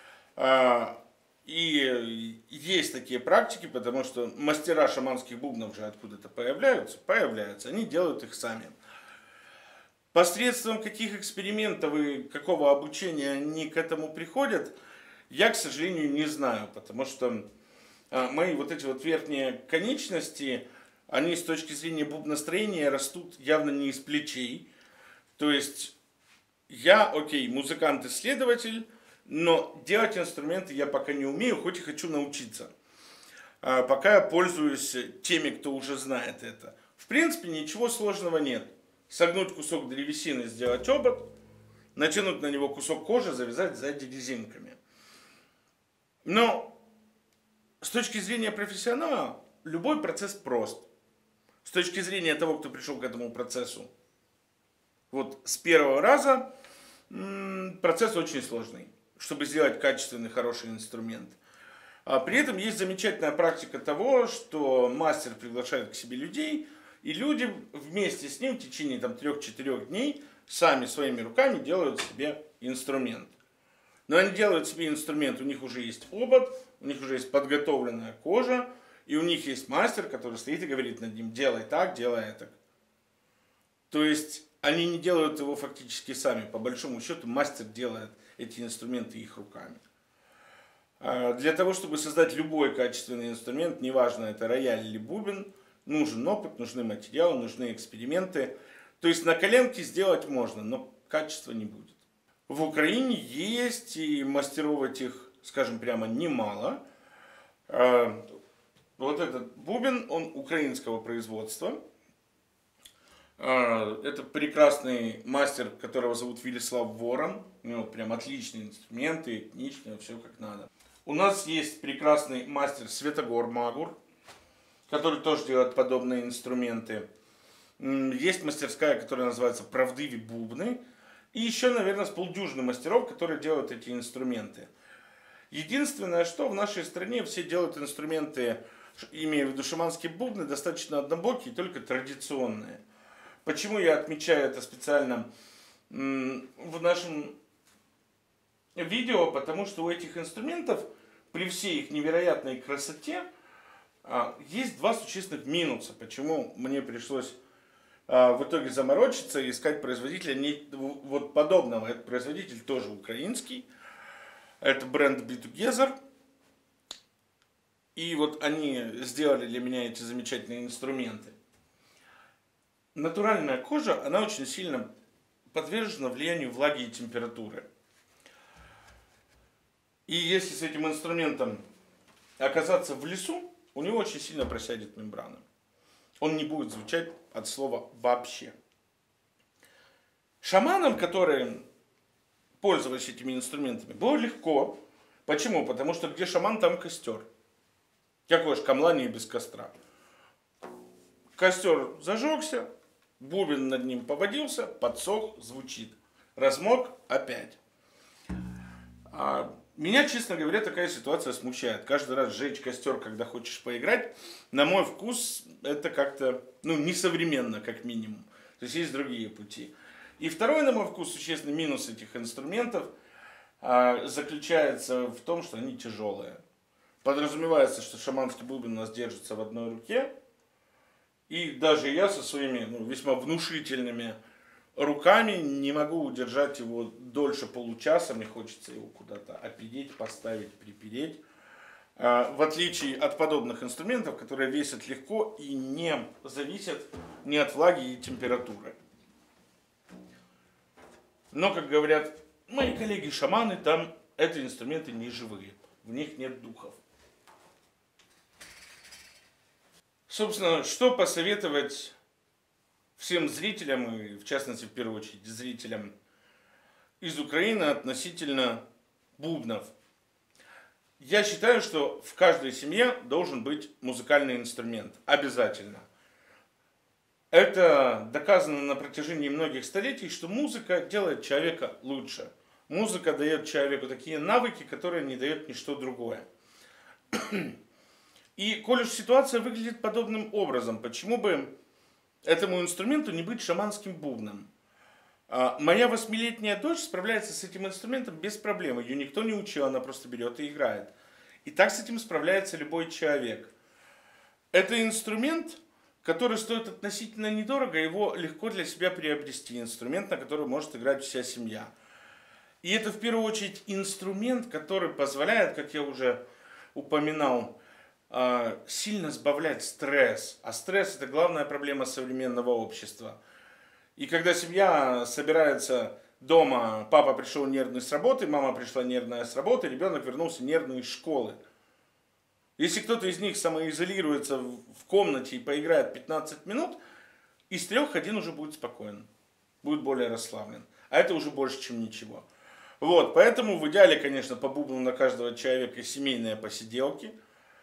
И есть такие практики, потому что мастера шаманских бубнов же откуда-то появляются, появляются, они делают их сами. Посредством каких экспериментов и какого обучения они к этому приходят, я, к сожалению, не знаю, потому что мои вот эти вот верхние конечности, они с точки зрения бубностроения растут явно не из плечей. То есть я, окей, музыкант-исследователь, но делать инструменты я пока не умею, хоть и хочу научиться. А пока я пользуюсь теми, кто уже знает это. В принципе, ничего сложного нет. Согнуть кусок древесины, сделать обод, натянуть на него кусок кожи, завязать сзади резинками. Но с точки зрения профессионала, любой процесс прост. С точки зрения того, кто пришел к этому процессу, вот с первого раза процесс очень сложный, чтобы сделать качественный, хороший инструмент. А при этом есть замечательная практика того, что мастер приглашает к себе людей, и люди вместе с ним в течение трех-четырех дней сами своими руками делают себе инструмент. Но они делают себе инструмент, у них уже есть обод, у них уже есть подготовленная кожа, и у них есть мастер, который стоит и говорит над ним: делай так, делай так. То есть они не делают его фактически сами. По большому счету мастер делает эти инструменты их руками. Для того, чтобы создать любой качественный инструмент, неважно, это рояль или бубен, нужен опыт, нужны материалы, нужны эксперименты. То есть на коленке сделать можно, но качества не будет. В Украине есть, и мастеров этих, скажем прямо, немало. В Вот этот бубен, он украинского производства. А, Это прекрасный мастер, которого зовут Виллислав Ворон. У него прям отличные инструменты, этничные, все как надо. У нас есть прекрасный мастер Светогор Магур, который тоже делает подобные инструменты. М, Есть мастерская, которая называется Правдиві бубны. И еще, наверное, с полдюжины мастеров, которые делают эти инструменты. Единственное, что в нашей стране все делают инструменты, ш- имея в виду шаманские бубны, достаточно однобокие, только традиционные. Почему я отмечаю это специально м, в нашем видео? Потому что у этих инструментов, при всей их невероятной красоте, а, есть два существенных минуса. Почему мне пришлось а, в итоге заморочиться и искать производителя не, вот подобного. Этот производитель тоже украинский. Это бренд Be Together. И вот они сделали для меня эти замечательные инструменты. Натуральная кожа, она очень сильно подвержена влиянию влаги и температуры. И если с этим инструментом оказаться в лесу, у него очень сильно просядет мембрана. Он не будет звучать от слова вообще. Шаманам, которые пользовались этими инструментами, было легко. Почему? Потому что где шаман, там костер. Какое ж камлание без костра. Костер зажегся, бубен над ним поводился, подсох, звучит. Размок опять. А меня, честно говоря, такая ситуация смущает. Каждый раз сжечь костер, когда хочешь поиграть, на мой вкус, это как-то, ну, несовременно, как минимум. То есть есть другие пути. И второй, на мой вкус, существенный минус этих инструментов а, заключается в том, что они тяжелые. Подразумевается, что шаманский бубен у нас держится в одной руке. И даже я со своими ну, весьма внушительными руками не могу удержать его дольше получаса. Мне хочется его куда-то опереть, поставить, припереть. А, В отличие от подобных инструментов, которые весят легко и не зависят ни от влаги и температуры. Но, как говорят мои коллеги-шаманы, там эти инструменты не живые. В них нет духов. Собственно, что посоветовать всем зрителям, и в частности, в первую очередь, зрителям из Украины относительно бубнов? Я считаю, что в каждой семье должен быть музыкальный инструмент. Обязательно. Это доказано на протяжении многих столетий, что музыка делает человека лучше. Музыка дает человеку такие навыки, которые не дает ничто другое. И коль уж ситуация выглядит подобным образом, почему бы этому инструменту не быть шаманским бубном? А, Моя восьмилетняя дочь справляется с этим инструментом без проблем. Ее никто не учил, она просто берет и играет. И так с этим справляется любой человек. Это инструмент, который стоит относительно недорого, его легко для себя приобрести. Инструмент, на который может играть вся семья. И это в первую очередь инструмент, который позволяет, как я уже упоминал, сильно сбавлять стресс. А стресс — это главная проблема современного общества. И когда семья собирается дома, папа пришел нервный с работы, мама пришла нервная с работы, ребенок вернулся нервный из школы. Если кто-то из них самоизолируется в комнате и поиграет пятнадцать минут, из трех один уже будет спокоен, будет более расслаблен. А это уже больше, чем ничего. Вот, поэтому в идеале, конечно, по бубну на каждого человека семейные посиделки.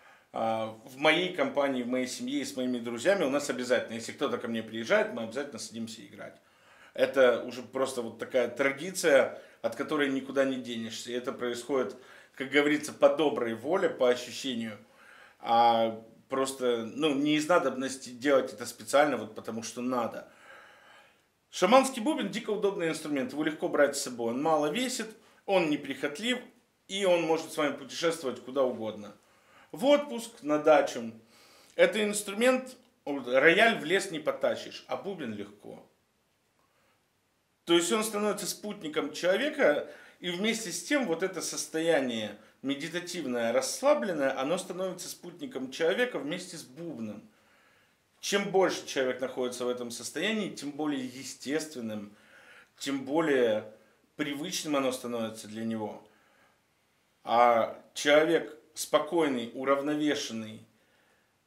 В моей компании, в моей семье и с моими друзьями у нас обязательно, если кто-то ко мне приезжает, мы обязательно садимся играть. Это уже просто вот такая традиция, от которой никуда не денешься. И это происходит, как говорится, по доброй воле, по ощущению. А просто, ну, не из надобности делать это специально, вот потому что надо. Шаманский бубен — дико удобный инструмент. Его легко брать с собой. Он мало весит, он неприхотлив, и он может с вами путешествовать куда угодно. В отпуск, на дачу. Это инструмент, рояль в лес не потащишь, а бубен легко. То есть он становится спутником человека, и вместе с тем вот это состояние медитативное, расслабленное, оно становится спутником человека вместе с бубном. Чем больше человек находится в этом состоянии, тем более естественным, тем более привычным оно становится для него. А человек спокойный, уравновешенный,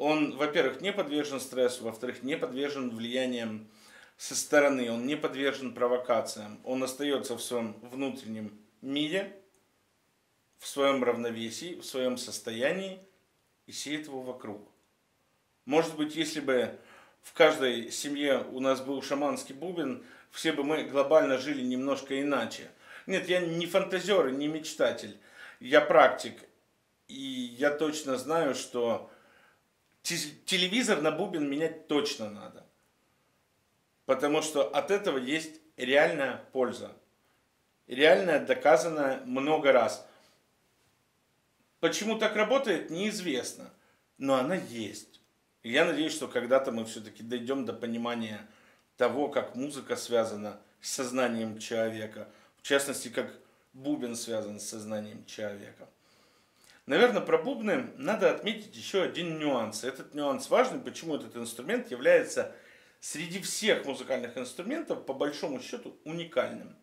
Он, во-первых, не подвержен стрессу, во-вторых, не подвержен влияниям со стороны, он не подвержен провокациям. Он остается в своем внутреннем мире, в своем равновесии, в своем состоянии и сеет его вокруг. Может быть, если бы в каждой семье у нас был шаманский бубен, все бы мы глобально жили немножко иначе. Нет, я не фантазер, не мечтатель, я практик. И я точно знаю, что телевизор на бубен менять точно надо. Потому что от этого есть реальная польза. Реальная, доказанная много раз. Почему так работает, неизвестно. Но она есть. И я надеюсь, что когда-то мы все-таки дойдем до понимания того, как музыка связана с сознанием человека. В частности, как бубен связан с сознанием человека. Наверное, про бубны надо отметить еще один нюанс. Этот нюанс важный, почему этот инструмент является среди всех музыкальных инструментов, по большому счету, уникальным.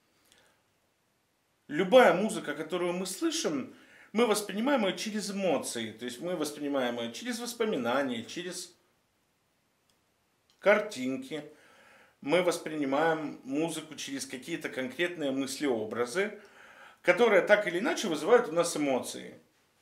Любая музыка, которую мы слышим, мы воспринимаем ее через эмоции. То есть мы воспринимаем ее через воспоминания, через картинки. Мы воспринимаем музыку через какие-то конкретные мыслеобразы, которые так или иначе вызывают у нас эмоции.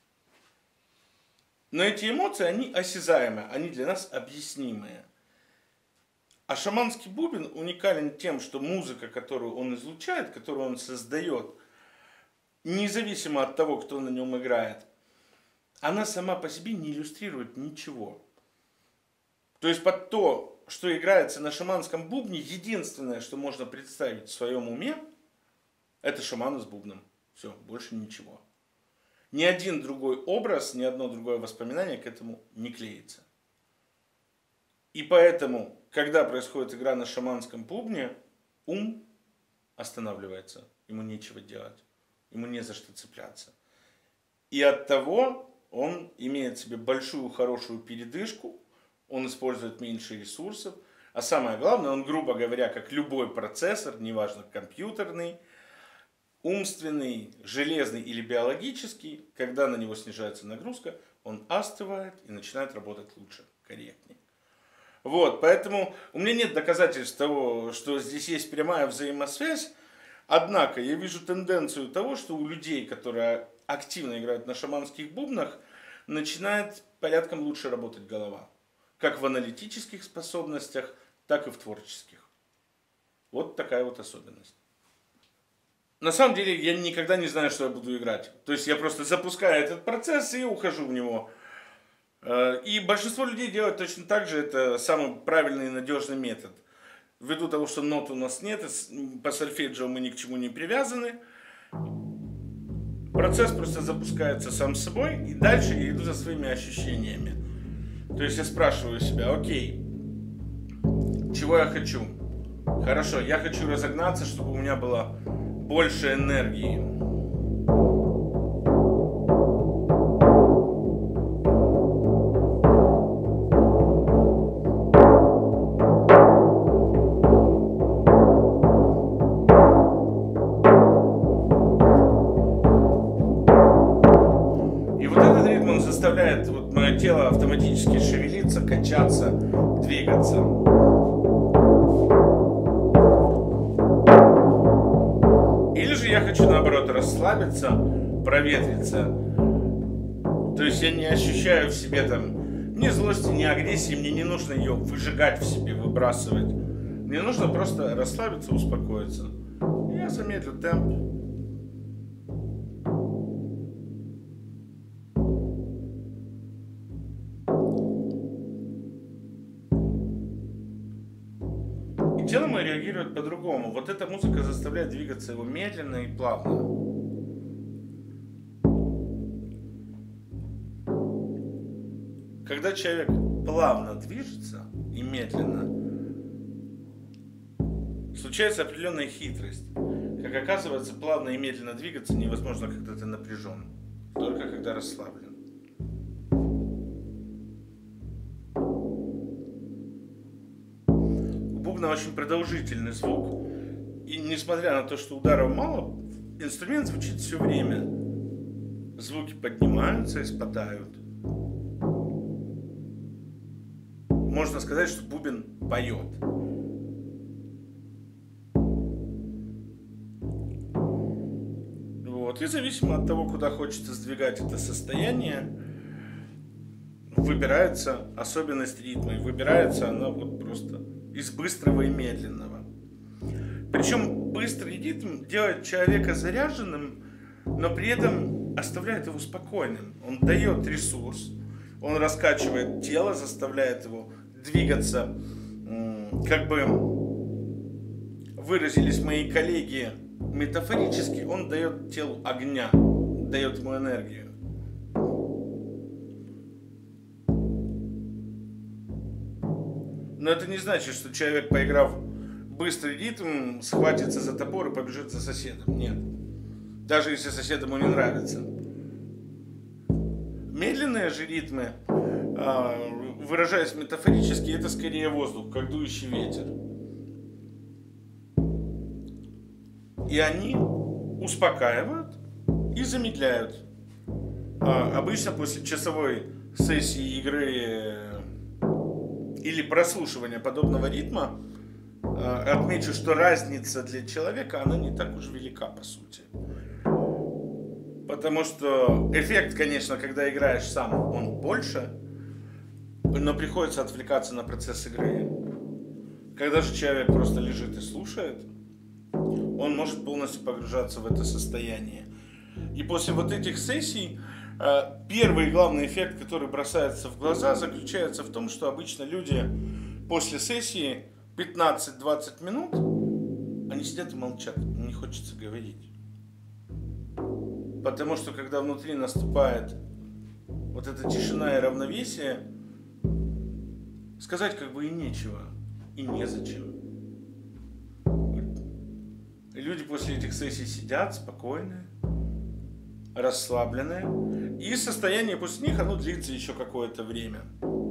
Но эти эмоции, они осязаемые, они для нас объяснимые. А шаманский бубен уникален тем, что музыка, которую он излучает, которую он создает, независимо от того, кто на нем играет, она сама по себе не иллюстрирует ничего. То есть под то, что играется на шаманском бубне, единственное, что можно представить в своем уме, это шаманы с бубном. Все, больше ничего. Ни один другой образ, ни одно другое воспоминание к этому не клеится. И поэтому, когда происходит игра на шаманском бубне, ум останавливается. Ему нечего делать. Ему не за что цепляться. И от того он имеет себе большую, хорошую передышку, он использует меньше ресурсов, а самое главное, он, грубо говоря, как любой процессор, неважно, компьютерный, умственный, железный или биологический, когда на него снижается нагрузка, он остывает и начинает работать лучше, корректнее. Вот, поэтому у меня нет доказательств того, что здесь есть прямая взаимосвязь, однако я вижу тенденцию того, что у людей, которые активно играют на шаманских бубнах, начинает порядком лучше работать голова. Как в аналитических способностях, так и в творческих. Вот такая вот особенность. На самом деле я никогда не знаю, что я буду играть. То есть я просто запускаю этот процесс и ухожу в него. И большинство людей делают точно так же. Это самый правильный и надежный метод. Ввиду того, что нот у нас нет, по сольфеджио мы ни к чему не привязаны. Процесс просто запускается сам собой. И дальше я иду за своими ощущениями. То есть я спрашиваю себя, окей, чего я хочу? Хорошо, я хочу разогнаться, чтобы у меня было больше энергии. И вот этот ритм, он заставляет вот мое тело автоматически шевелиться, качаться, двигаться. Я хочу, наоборот, расслабиться, проветриться. То есть я не ощущаю в себе там ни злости, ни агрессии. Мне не нужно ее выжигать в себе, выбрасывать. Мне нужно просто расслабиться, успокоиться. И я замедлю темп. Тело мое реагирует по-другому. Вот эта музыка заставляет двигаться его медленно и плавно. Когда человек плавно движется и медленно, случается определенная хитрость. Как оказывается, плавно и медленно двигаться невозможно, когда ты напряжен, только когда расслаблен. Очень продолжительный звук, и несмотря на то, что ударов мало, инструмент звучит все время. Звуки поднимаются и спадают. можно сказать, что бубен поет. Вот. И зависимо от того, куда хочется сдвигать это состояние, выбирается особенность ритма. И выбирается она вот просто из быстрого и медленного. Причем быстрый ритм делает человека заряженным, но при этом оставляет его спокойным. Он дает ресурс, он раскачивает тело, заставляет его двигаться. Как бы выразились мои коллеги метафорически, он дает телу огня, дает ему энергию. Но это не значит, что человек, поиграв быстрый ритм, схватится за топор и побежит за соседом. Нет. Даже если сосед ему не нравится. Медленные же ритмы, выражаясь метафорически, это скорее воздух, как дующий ветер. И они успокаивают и замедляют. Обычно после часовой сессии игры или прослушивания подобного ритма отмечу, что разница для человека, она не так уж велика, по сути. Потому что эффект, конечно, когда играешь сам, он больше, но приходится отвлекаться на процесс игры. Когда же человек просто лежит и слушает, он может полностью погружаться в это состояние. И после вот этих сессий первый и главный эффект, который бросается в глаза, заключается в том, что обычно люди после сессии пятнадцать-двадцать минут, они сидят и молчат, им не хочется говорить. Потому что когда внутри наступает вот эта тишина и равновесие, сказать как бы и нечего, и незачем. И люди после этих сессий сидят спокойные, расслабленные, и состояние после них, оно длится еще какое-то время.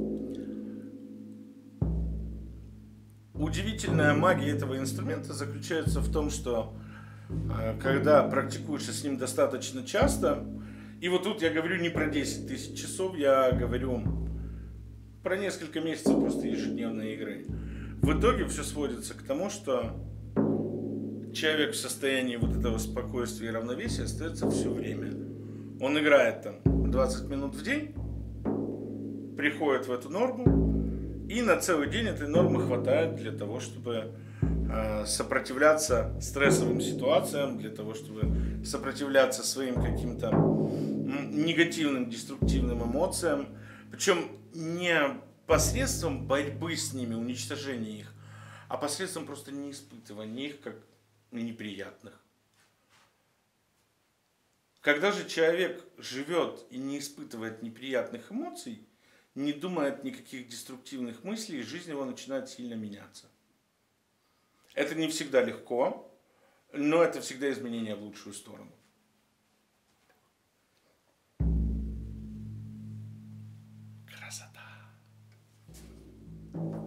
Удивительная магия этого инструмента заключается в том, что когда практикуешься с ним достаточно часто, и вот тут я говорю не про десять тысяч часов, я говорю про несколько месяцев просто ежедневной игры. В итоге все сводится к тому, что человек в состоянии вот этого спокойствия и равновесия остается все время. Он играет там двадцать минут в день, приходит в эту норму, и на целый день этой нормы хватает для того, чтобы э, сопротивляться стрессовым ситуациям, для того, чтобы сопротивляться своим каким-то негативным, деструктивным эмоциям. Причем не посредством борьбы с ними, уничтожения их, а посредством просто неиспытывания их как неприятных. Когда же человек живет и не испытывает неприятных эмоций, не думает никаких деструктивных мыслей, жизнь его начинает сильно меняться. Это не всегда легко, но это всегда изменение в лучшую сторону. Красота.